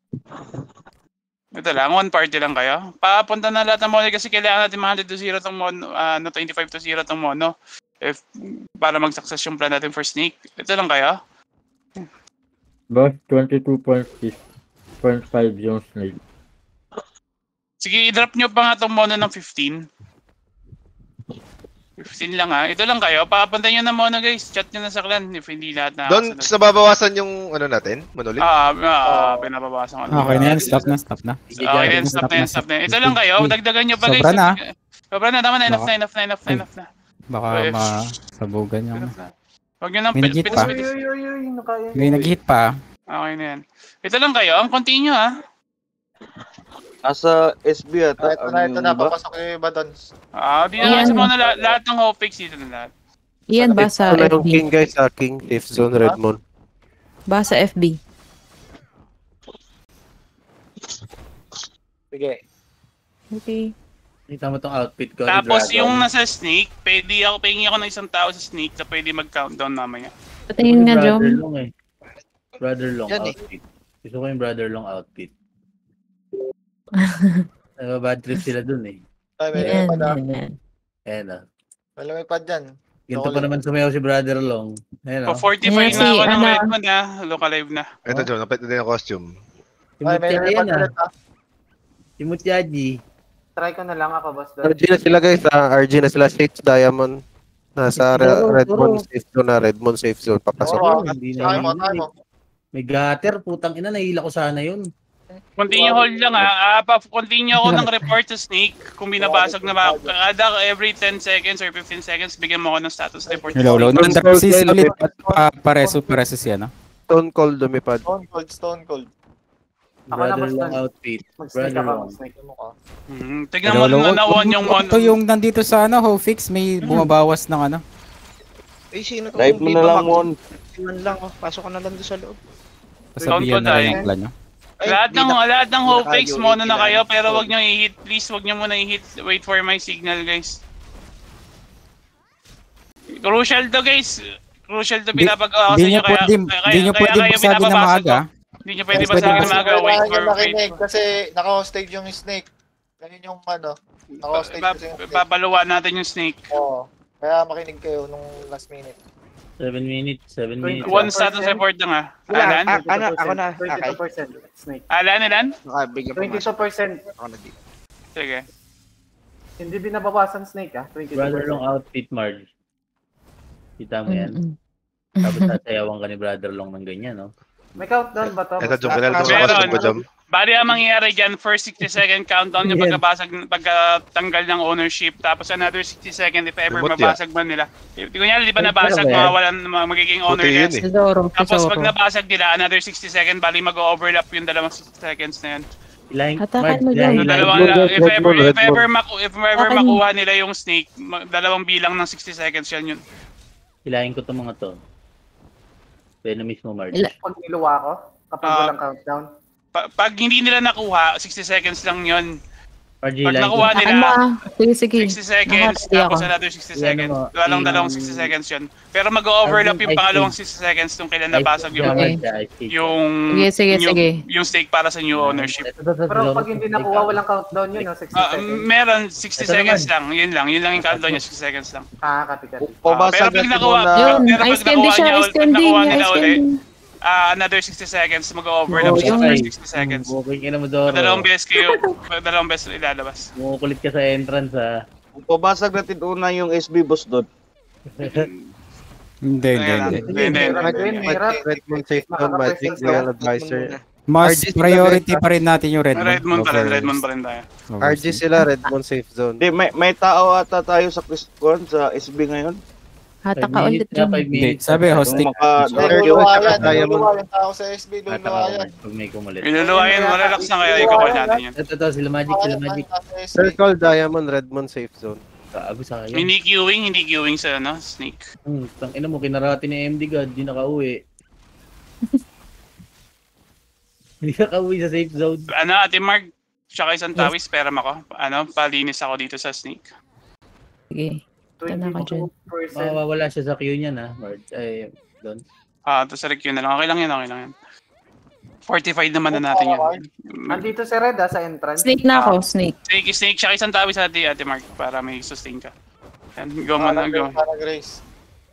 S7: Ito lang, one party lang kayo. Papunta na lahat ng mono kasi kailangan natin one hundred to zero tong mono, uh, no, twenty-five to zero tong mono. If, para mag-success yung plan natin for sneak. Ito lang kayo.
S19: Boss, twenty-two point six point five yung snake.
S7: Sige, i-drop nyo pa nga tong mono ng fifteen. fifteen lang ha. Ito lang kayo. Papunta nyo na mono guys. Chat nyo na sa clan if hindi lahat na.
S10: Doon, nababawasan yung ano natin, monolith?
S7: Ah, ah, pinababawasan ko.
S1: Okay na yan, stop na, stop na.
S7: Okay na yan, stop na yan, stop na yan. Ito lang kayo. Dagdagan nyo pa guys.
S1: Sobra na.
S7: Sobra na. Tama na. Enough
S1: Baka-
S7: na, enough na, enough na, enough na.
S1: Baka
S7: Okay.
S1: masabugan yung...
S7: Huwag nyo nang
S1: May
S7: pil-
S1: nag-hit
S7: pilis,
S1: pa.
S7: pilis.
S11: Uy, uy, uy, nakaya.
S1: May nag-hit pa.
S7: Okay na yan. Ito lang kayo. Ang continue ha.
S14: Nasa S B ata.
S5: Ah, ito na, ito
S14: ang
S5: na.
S14: iba.
S5: Papasok yung iba doon.
S7: Ah, di na
S8: Ayan.
S7: sa mga lahat, lahat ng hope fakes dito na lahat.
S8: Iyan ba sa
S16: Ito na
S8: F
S16: yung
S8: B?
S16: king guys sa king. Fifth zone, Redmond.
S8: Ba sa F B?
S5: Sige.
S8: Okay.
S9: Kita mo tong outfit ko. ni
S7: Tapos
S9: Dragon.
S7: yung nasa snake, pwede ako, pahingi ako ng isang tao sa snake na pwede mag-countdown mamaya.
S8: Patingin nga,
S9: Brother
S8: Jom.
S9: Long eh. Brother Long
S17: Yan eh.
S9: outfit. Gusto ko yung Brother Long outfit. Bad trip sila dun eh.
S5: Ay, may
S8: Yan,
S5: lumipad ah.
S8: yan, yan.
S9: Ayan ah.
S5: May lumipad dyan.
S9: Ganito pa naman sumayaw si Brother Long. Ayan
S7: Po
S9: ah.
S7: forty-five
S8: Yan
S7: na
S8: si,
S7: ako ng
S8: ano,
S7: red man ha. Look alive na.
S10: Ito, John, napit na din yung costume.
S9: Si
S5: Ay, may
S9: Mutya
S5: lumipad
S9: yan ah.
S5: ulit ah.
S9: Si Mutyaji.
S11: Try ko na lang ako, boss.
S16: R G na sila guys. ah, R G na sila. Six Diamond. Nasa Re-
S9: Turo,
S16: Redmond
S9: turo.
S16: safe zone na. Redmond safe zone. Papasok.
S5: Oo,
S9: Hindi
S5: tayo
S9: na
S5: mo,
S9: yun.
S5: tayo mo.
S9: May gutter. Putang ina. Nahila ko sana yun.
S7: Continue hold lang ha. Ah, pa continue ako ng report sa snake kung binabasag na ba. Kada every ten seconds or fifteen seconds bigyan mo ako ng status report.
S1: Hello, hello.
S16: Stone
S1: Nag-drop si
S16: Cold
S1: Solid
S16: Lumipad.
S1: pa pareso, pareso siya, no?
S16: Stone cold lumipad.
S5: Stone cold, stone cold.
S11: Ako na,
S9: Brother
S11: boss.
S9: Long outfit.
S11: Mag-snake
S9: Brother
S11: ako,
S9: Long.
S11: mag-snake.
S5: Ano ka?
S7: Hmm, tignan mo
S1: Hello,
S7: na
S1: hello.
S7: nawan yung mono.
S1: Ito yung nandito sa ano, Hofix, may bumabawas ng ano.
S17: Eh, sino to?
S14: Dive mo na lang, Mon.
S17: Iwan lang, oh. Pasok ka na lang doon sa loob.
S1: Pasabihan na lang yung clan nyo.
S17: Ay,
S7: Lahat
S17: di
S7: ng
S17: na-
S7: lahat ng
S17: di na
S7: hope fakes
S17: kayo
S7: mono na
S17: ikilan.
S7: kayo pero wag niyo i-hit please, wag niyo muna i-hit. Wait for my signal guys. Crucial to guys. Crucial to
S1: Di-
S7: pinapagawa ko
S1: Di
S7: sa inyo
S1: nyo
S7: kaya
S1: pwede,
S7: kaya,
S1: di nyo
S7: kaya
S1: pwede
S7: kayo
S1: basagin na
S7: pinapabasag
S1: maaga.
S7: ko. Hindi nyo pwede
S1: Yes, pwede
S7: basagin na
S1: basagin.
S7: maaga. Wait
S5: Kailangan
S7: for
S5: nyo
S7: wait.
S5: makinig kasi naka-hostage yung snake. Ganyan yung ano. Naka-hostage kasi yung snake.
S7: Papaluan natin yung snake.
S5: Oo. Kaya makinig kayo nung last minute.
S9: Seven minutes. Seven minutes.
S7: One status report lang ah.
S17: Wala,
S7: Alan?
S17: ah, ano, ako na.
S11: twenty-two
S17: Okay.
S11: percent snake.
S7: Alan, Alan?
S17: Nakabigyan pa
S11: twenty-two percent.
S17: Ako na dito.
S7: Sige.
S11: Hindi binabawasan snake ah. twenty-two percent.
S9: Brother Long outfit, Marge. Kita mo yan.
S8: Mm-mm.
S9: Tapos sasayawan ka ni Brother Long ng ganyan, no?
S11: May countdown ba to?
S10: Ito, John,
S17: Ah,
S10: pinalitan ko
S17: ah,
S10: sa
S7: meron.
S10: costume ko, John.
S7: Bali ang mangyayari dyan, first sixty second countdown yung
S9: Yan.
S7: pagkabasag, pagkatanggal ng ownership, tapos another sixty second if ever
S10: Remote
S7: mabasag man nila. Di ko niya, di ba
S9: Ay,
S7: nabasag,
S9: pero,
S7: mawawalan, ma- magiging owner
S10: Puti yun
S7: nets.
S10: eh.
S8: Tesoro,
S7: Tapos pag
S8: tesoro.
S7: nabasag nila, another sixty second, bali mag-overlap yung dalawang sixty seconds na yan.
S9: Ilahin,
S8: Hatakan
S9: Marge,
S8: mo
S9: ilahin,
S8: dyan.
S7: So,
S9: ilahin.
S7: dalawang,
S16: Red Bull,
S7: if
S16: Red
S7: ever,
S16: Bull,
S7: if
S16: Red
S7: ever,
S16: Bull.
S7: maku, if ever
S8: Akin.
S7: makuha nila yung snake, ma- dalawang bilang ng sixty seconds yan yun.
S9: Ilahin ko itong mga to. Pwede na mismo, Marge.
S8: Ila-
S11: Pag niluwa ko, kapag
S7: Ah.
S11: walang countdown.
S7: Pa- pag hindi nila nakuha, sixty seconds lang yun.
S9: Marge,
S7: Pag
S9: ilahin ko.
S7: nakuha
S8: Ano
S7: nila,
S8: ah? Sige, sige.
S7: sixty seconds,
S8: Nakakati ako.
S7: tapos another sixty
S9: Yan
S7: seconds.
S9: mo,
S7: Walang
S9: yung-
S7: dalawang sixty seconds yun. Pero mag-overlap yung
S9: Ice
S7: pangalawang
S9: cream.
S7: sixty seconds nung kailan
S9: Ice
S7: nabasag
S9: cream,
S7: yung,
S8: Okay.
S9: Marge, ice cream.
S7: yung,
S8: Sige, sige,
S7: yung,
S8: sige.
S7: yung stake para sa new ownership.
S9: Ito, ito, ito,
S11: Pero
S9: ito,
S11: pag
S9: ito,
S11: hindi
S9: ito,
S11: nakuha,
S9: ito.
S11: walang countdown yun, no? sixty
S7: Ah,
S11: seconds.
S7: meron sixty
S9: Ito
S7: seconds
S9: naman.
S7: lang. Yun lang. Yun lang yung countdown niya, sixty seconds lang.
S11: Ah, kati-kati.
S7: Ah, pero
S14: Pabasag
S7: pag
S14: natin
S7: nakuha,
S14: muna.
S8: Yun,
S7: pero pag
S8: ice candy
S7: nakuha
S8: siya,
S7: niya,
S8: ice
S7: pag
S8: candy,
S7: nakuha nila
S8: ice
S7: ulit,
S8: candy.
S7: ah, another sixty seconds, mag-overlap
S8: Oo,
S7: siya
S8: yun.
S7: for sixty seconds.
S9: Booking ina mo, Doro.
S7: Dalawang beses kayo, dalawang beses ilalabas.
S9: Kumukulit ka sa entrance, ha?
S14: Kung pabasag natin una yung S B boss doon.
S1: Hindi, hindi,
S7: Ayan,
S1: hindi.
S7: hindi, hindi.
S11: Hirap din, hirap.
S16: Redmond safe zone. Magic
S11: Makaka-presence
S16: Royal
S11: ka.
S16: Advisor.
S1: Mas
S16: R G
S1: priority
S16: sila,
S1: pa rin natin yung Red Moon.
S7: Red Moon pa rin,
S1: over-
S7: Red Moon pa rin tayo.
S1: over
S16: R G
S1: Snake.
S16: sila, Red Moon safe zone.
S14: Hindi, may, may tao ata tayo sa Quizcon, sa S B ngayon.
S8: Hata ka ulit dyan.
S1: Hindi, sabi hosting.
S14: Kung maka-
S5: Luluwa yan,
S16: Diamond.
S5: luluwa yung tao sa S B, luluwa yan.
S9: Pag may kumalit.
S7: Iluluwayan mo, relax na kayo, i-call natin yan.
S9: Ito, ito, sila Magic, sila Magic.
S16: Circle, Diamond, Red Moon safe zone.
S9: Gago sa akin.
S7: Hindi queuing, hindi queuing sa ano, Snake.
S9: Hmm, tang ina mo, kinarati ni M D God, di nakauwi. Hindi nakauwi sa safe zone.
S7: Ano, Ate Mark, tsaka isang tawis, peram ako. Ano, palinis ako dito sa Snake.
S8: Sige. Tana ka dyan.
S9: Mawawala siya sa queue niya na, Mard. Ay, doon.
S7: Ah, ito sa Rick yun na lang. Okay lang yan, okay lang yan. forty-five naman na natin yan.
S11: Andito si Red ah, sa entrance.
S8: Snake na ako, snake.
S7: Snake, Snake, tsaka isang tawis sa Ate, Ate Mark para may sustain ka. Yan, go man na, go.
S5: Para Grace.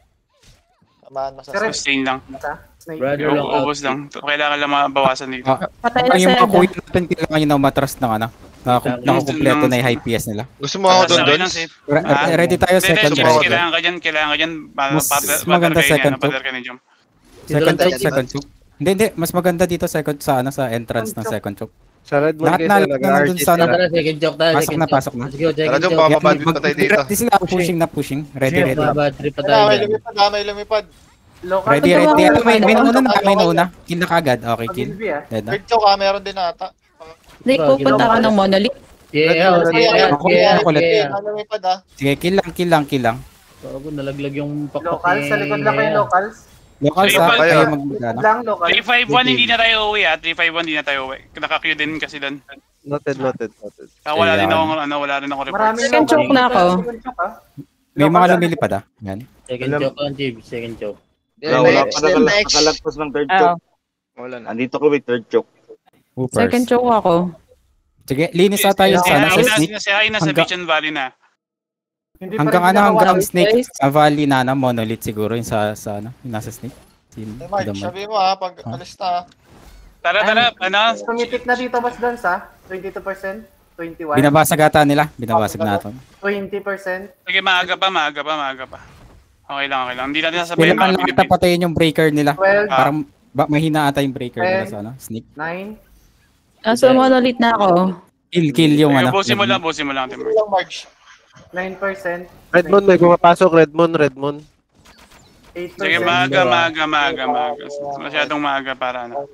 S5: Samahan mo sa
S11: Sir,
S7: Sustain lang.
S11: Snake.
S9: Brother lang out.
S7: Ubus lang. Kailangan lang mabawasan dito.
S1: Ah,
S8: Patay na
S1: yung
S8: sa
S1: mga kuya natin, kailangan yung umatras ng ano. Nakakum- Nakakumpleto na yung high P S nila.
S10: Gusto mo ako doon,
S7: Okay
S10: doon?
S7: lang, safe.
S1: Re-
S7: Ah,
S1: ready tayo
S7: Hindi,
S1: second
S7: hindi,
S1: round.
S7: Kailangan ka dyan, kailangan ka dyan. Pa-
S1: Mas
S7: pa-
S1: maganda
S7: pader kayo
S1: second
S7: niyan, pader kayo ni Jom.
S1: Second
S9: Dito lang
S1: choke, second choke. Hindi, hindi. Mas maganda dito second sa ano sa entrance ng second choke.
S16: Sa Red Moon
S1: Lahat
S16: guys,
S1: na
S16: na
S1: lahat na
S16: nag-R
S1: nandun
S16: G
S1: sa ano.
S16: sila.
S9: Tara, second joke tayo.
S1: Pasok
S9: second
S1: na,
S9: joke.
S1: pasok na.
S9: Let's go,
S10: Tara,
S9: second
S10: Jom,
S9: joke.
S10: baka
S1: Mag-
S10: mabadwit pa tayo dito.
S1: Ready sila, pushing na pushing. Ready, ready.
S9: Baba, trip pa
S5: Wala,
S9: tayo
S5: may
S9: dyan.
S5: lumipad ah, may lumipad.
S11: Local.
S1: Ready,
S8: Ito,
S1: ready.
S8: ito,
S1: Ano, may, may
S8: ito.
S1: nauna na, may nauna. Kill na kagad. Okay, kill.
S11: Pag-Ilvi ah.
S1: Dead na.
S5: Red choke ah, meron din ata.
S8: Snake, pupunta ka ng monolith.
S9: Yeah, oh, yeah,
S1: Ako,
S9: yeah,
S1: ako ulit.
S9: yeah.
S5: May lumipad ah.
S1: Sige, kill lang, kill lang, kill lang.
S9: Bago, nalaglag yung pakpak
S11: Locals, sa likod lang kayo locals.
S1: Locals
S7: Sige,
S1: ha,
S7: pa-
S1: kayo
S10: kaya.
S1: mag ano.
S11: Lang local.
S7: three five one hindi na tayo uwi ah. three five one hindi na tayo uwi. Naka-queue din kasi doon.
S16: Noted, noted, noted.
S7: Ah, wala
S1: Ayan.
S7: din ako, ano, wala din ako report.
S11: Maraming
S8: Second choke na ako.
S11: Second choke ah.
S1: May mga lumilipad ah. Yan.
S9: Second joke lang, Chief. Second joke.
S14: Wala, wala pa na nakalagpas ng third
S12: Ah,
S14: choke.
S17: Wala na.
S14: Andito ko with third choke.
S1: Hoopers.
S8: Second choke ako.
S1: Sige, linis na tayo sa ano sa snake.
S7: Si Hai na sa
S1: Hangga-
S7: Beach and Valley na.
S11: Hindi pa
S1: Hanggang
S11: rin
S1: ano,
S11: ginagawa.
S1: hanggang snake sa valley na ano, monolith siguro yung sa, sa ano, yung nasa snake. Si
S5: Eh, Mark,
S1: Damay.
S5: sabi mo ah, pag alis na.
S7: Tara, tara, ano?
S11: Tumitik na dito boss dance ah. twenty-two percent, twenty-one,
S1: Binabasag ata nila, binabasag natin.
S11: twenty percent.
S7: Sige, maaga pa, maaga pa, maaga pa. Okay lang, okay lang. Hindi natin sasabihin
S1: Kailangan
S7: mga
S1: lang
S7: binibig.
S1: patayin yung breaker nila.
S11: twelve,
S1: Parang ba, mahina ata yung breaker nila
S11: ten,
S1: sa ano, snake.
S11: nine,
S8: Nasa monolith na ako.
S1: Kill, kill yung
S7: Sige,
S1: ano.
S7: busin mo
S1: lag-
S7: lang, busin mo lang, Tim.
S5: Ito lang, March.
S11: nine percent,
S16: Red Moon, may pumapasok. Red Moon, Red Moon.
S11: eight
S7: Sige,
S11: percent,
S7: maaga, maaga, maaga, maaga. Masyadong maaga para ano.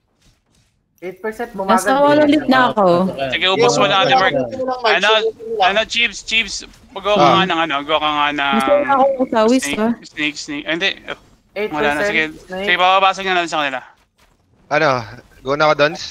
S11: eight percent
S8: Nasa
S11: bumagal
S8: monolith na ako.
S7: Sige, ubos mo lang, Ate Mark.
S5: Ito lang, March.
S7: Ano, ano, Chiefs, Chiefs, go ka nga ng ano, go ka nga ng...
S8: Gusto na ako ng tawis ha.
S7: Snake, snake, snake. Ah, hindi,
S11: eight
S7: wala na, sige.
S11: percent,
S7: Sige,
S11: snake,
S7: papabasag na natin sa kanila.
S10: Ano, go na ako, Dons?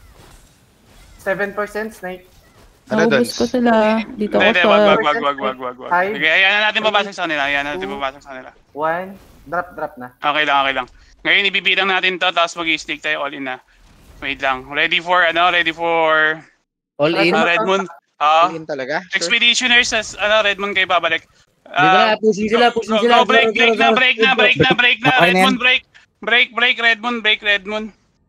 S11: seven percent, snake,
S10: Ano,
S8: Naubos
S10: Dons?
S8: ko sila. Dito
S7: Hindi,
S8: ako
S7: hindi,
S8: sa...
S7: wag, wag, wag, wag, wag, wag, wag.
S11: Five,
S7: Sige, ayan na natin babasag sa kanila, ayan na natin
S11: two,
S7: babasag sa kanila.
S11: one, drop, drop na.
S7: Okay lang, okay lang. Ngayon, ibibilang natin to, tapos mag-i-stick tayo all in na. Wait lang. Ready for, ano, ready for...
S9: All in.
S7: Uh, Red Moon. Ah,
S17: All in talaga? Sure.
S7: Expeditioners, as, ano, Red Moon kayo babalik.
S9: Di ba, pushing sila, pushing
S7: Go,
S9: sila.
S7: go, break, break na, break na, break na, break na.
S1: Okay
S7: Red
S1: na yan.
S7: Moon, break. Break, break, Red Moon, break, Red Moon.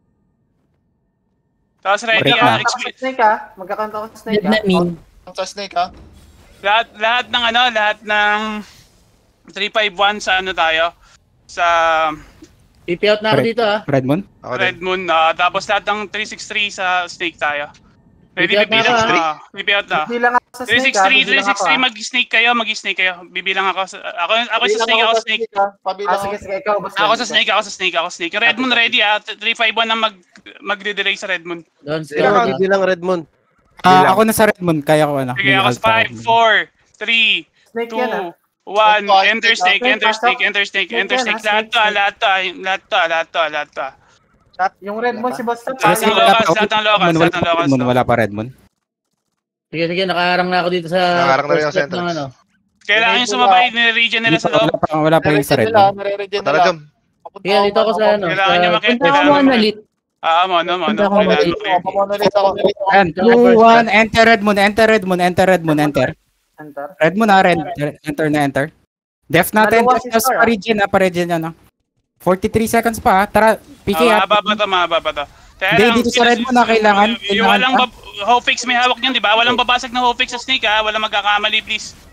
S7: Tapos ready,
S1: Break
S7: ah,
S1: na.
S11: Magkakanta ko sa snake ah. Magkakanta ko sa snake
S8: Dead na
S11: ah.
S8: min.
S5: Sa snake ah.
S7: lahat, lahat ng ano, lahat ng three five one sa ano tayo, sa
S9: Pipi out na ako
S1: Red-
S9: dito ah.
S1: Red Moon?
S10: Ako din.
S7: Red Moon, ah, tapos lahat ng three six three sa Snake tayo. Ready,
S9: Pipi out na
S7: bibilang
S9: ako,
S7: na. Pipi out na.
S11: Bibilang ako sa
S7: three
S11: snake
S7: six
S11: ah.
S7: three, three
S11: Bibilang
S7: six
S11: ako
S7: three,
S11: ah.
S7: mag-snake kayo, mag-snake kayo. Bibilang ako sa, ako, ako sa
S5: Pabilang
S7: snake, ako
S5: sa
S7: sa snake.
S5: ah. Pabilang
S11: Ah, sige,
S5: ako.
S11: sige, ikaw boss.
S7: Ako
S11: Dan.
S7: sa snake, ako sa snake, ako sa snake. Red Moon ready ah, three five one na mag, magde-delay sa Red Moon.
S9: Don't
S16: Sino
S9: stop.
S16: bibilang Red Moon?
S1: Ah, ako na sa Red Moon, kaya ko ano.
S7: Sige,
S1: may
S7: ako sa
S1: alpha
S7: five,
S1: ako.
S7: four, three,
S11: Snake
S7: two,
S11: yan ah.
S7: one,
S5: Snake,
S7: enter snake,
S11: snake,
S7: enter snake,
S11: pasok.
S7: enter snake,
S11: Snake
S7: enter
S11: yan,
S7: snake.
S11: ah,
S7: Lahat to, ah,
S11: snake,
S7: lahat to, ah, lahat to, ah, lahat to, ah, lahat to. ah.
S11: Yung red mo si boss Top.
S7: Lahat ng
S1: Wala
S7: locals,
S1: pa-
S7: lahat ng locals,
S1: Wala
S7: lahat
S1: pa
S7: ng
S1: Red
S7: locals.
S1: Moon, wala pa Red Moon.
S9: Sige, sige, nakaharang na ako dito sa
S10: Nakaharang na rin ako
S9: first
S10: sa
S9: step ng
S10: entrance.
S9: ano.
S7: Kailangan yung sumabay ni region nila sa loob.
S1: Wala pa, wala pa yung sa Red
S5: Nare-regen nila,
S1: Moon.
S5: nare-regen
S10: Tara,
S5: nila.
S10: Jom.
S5: Papunta
S9: Sige, dito ako sa ano.
S7: Kailangan nyo makita.
S8: Punta ako
S7: Kailangan mo
S8: monolith.
S7: Ah, mo, no, mo, no.
S8: Punta ako
S7: Kailangan
S8: monolith.
S7: mo.
S5: Pamonolith ako.
S1: And two, one, enter Red Moon, enter Red Moon, enter Red Moon, enter.
S11: Enter.
S1: Red Moon ah, red, enter na enter. Def natin,
S11: Dalawa
S1: def
S11: si
S1: na
S11: Star,
S1: pa region ah, pa region ano. forty-three seconds pa ah. Tara, P K
S7: Ah,
S1: ah.
S7: mababa to, mababa to. Kaya
S1: Hindi,
S7: lang,
S1: dito sa Red Moon na kailangan.
S7: Y- Yung
S1: kailangan
S7: walang
S1: pa.
S7: bab- Hofix may hawak niyan, di ba? Walang babasag na Hofix sa Snake ha. Walang magkakamali, please.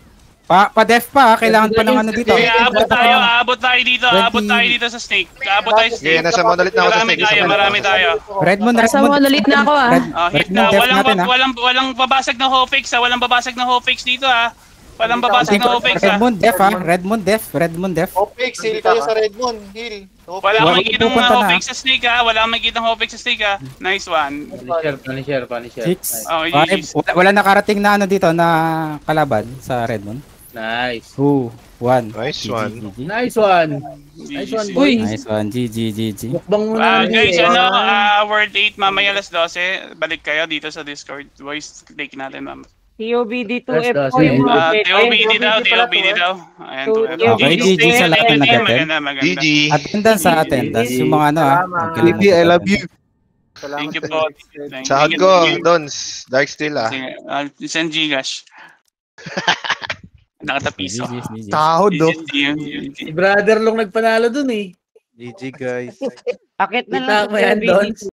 S1: Pa, pa-def pa, ha? Kailangan pa ng ano dito.
S7: Okay, aabot tayo, aabot tayo dito, aabot tayo dito sa snake. Aabot tayo sa
S10: Okay,
S7: snake.
S10: nasa monolith na ako sa
S7: Marami
S10: snake.
S7: tayo, marami tayo.
S1: Redmond,
S8: Nasa
S1: Redmond.
S8: monolith na ako, ah.
S1: Red,
S7: Oh, hit
S1: Redmond,
S7: na.
S1: def
S7: Walang,
S1: natin, ha?
S7: walang, walang babasag na hopix, ha? Walang babasag na hopix dito, ha? Walang babasag na hopix, ha?
S1: Redmond, def, ha? Redmond, def. Redmond, def.
S5: Hopix, heal kayo sa Redmond. Heal.
S7: Wala
S1: Wala
S7: kang makikita ng
S1: pupunta na.
S7: hopix sa snake, ha? Wala kang makikita ng hopix sa snake, ha? Nice one.
S9: Punisher, punisher, punisher.
S1: Six.
S7: Oh,
S1: Five.
S7: G G's.
S1: Wala, wala nakarating na ano dito na kalaban sa Redmond.
S9: Nice.
S1: Two, one.
S10: Nice
S1: G G,
S10: one.
S1: G G.
S9: Nice one. Nice one, boy.
S1: Nice one, G G, G G.
S9: Mukbang muna.
S7: Ah,
S9: natin,
S7: guys,
S9: eh.
S7: ano, ah, World eight, mamaya alas twelve, balik kayo dito sa Discord. Voice take natin, ma'am.
S12: T O B D two
S9: That's
S12: F
S9: the
S12: po
S9: same.
S12: yung mga
S7: Ah,
S12: bet.
S7: T O B D daw, T O B D
S11: pala to,
S7: daw. Ayan,
S12: So,
S7: to
S1: Okay, G G sa lahat ng nag-attend.
S7: Maganda, maganda.
S10: G G.
S1: Attendance sa attendance. Yung mga ano, ha?
S11: Salamat.
S1: Kailangan
S16: Baby, I love you.
S7: Thank you po. Thank you.
S10: Sahod ko, Dons. Dark Steel ah.
S7: Sige, ah, send Gcash. Nakatapiso.
S1: G G, G G.
S16: Sahod, do.
S9: Si brother long nagpanalo dun eh.
S16: G G, guys.
S12: Akit na
S9: Kita
S12: lang
S9: mo
S12: sa
S9: yan,
S12: T O B D
S9: Don.
S12: two.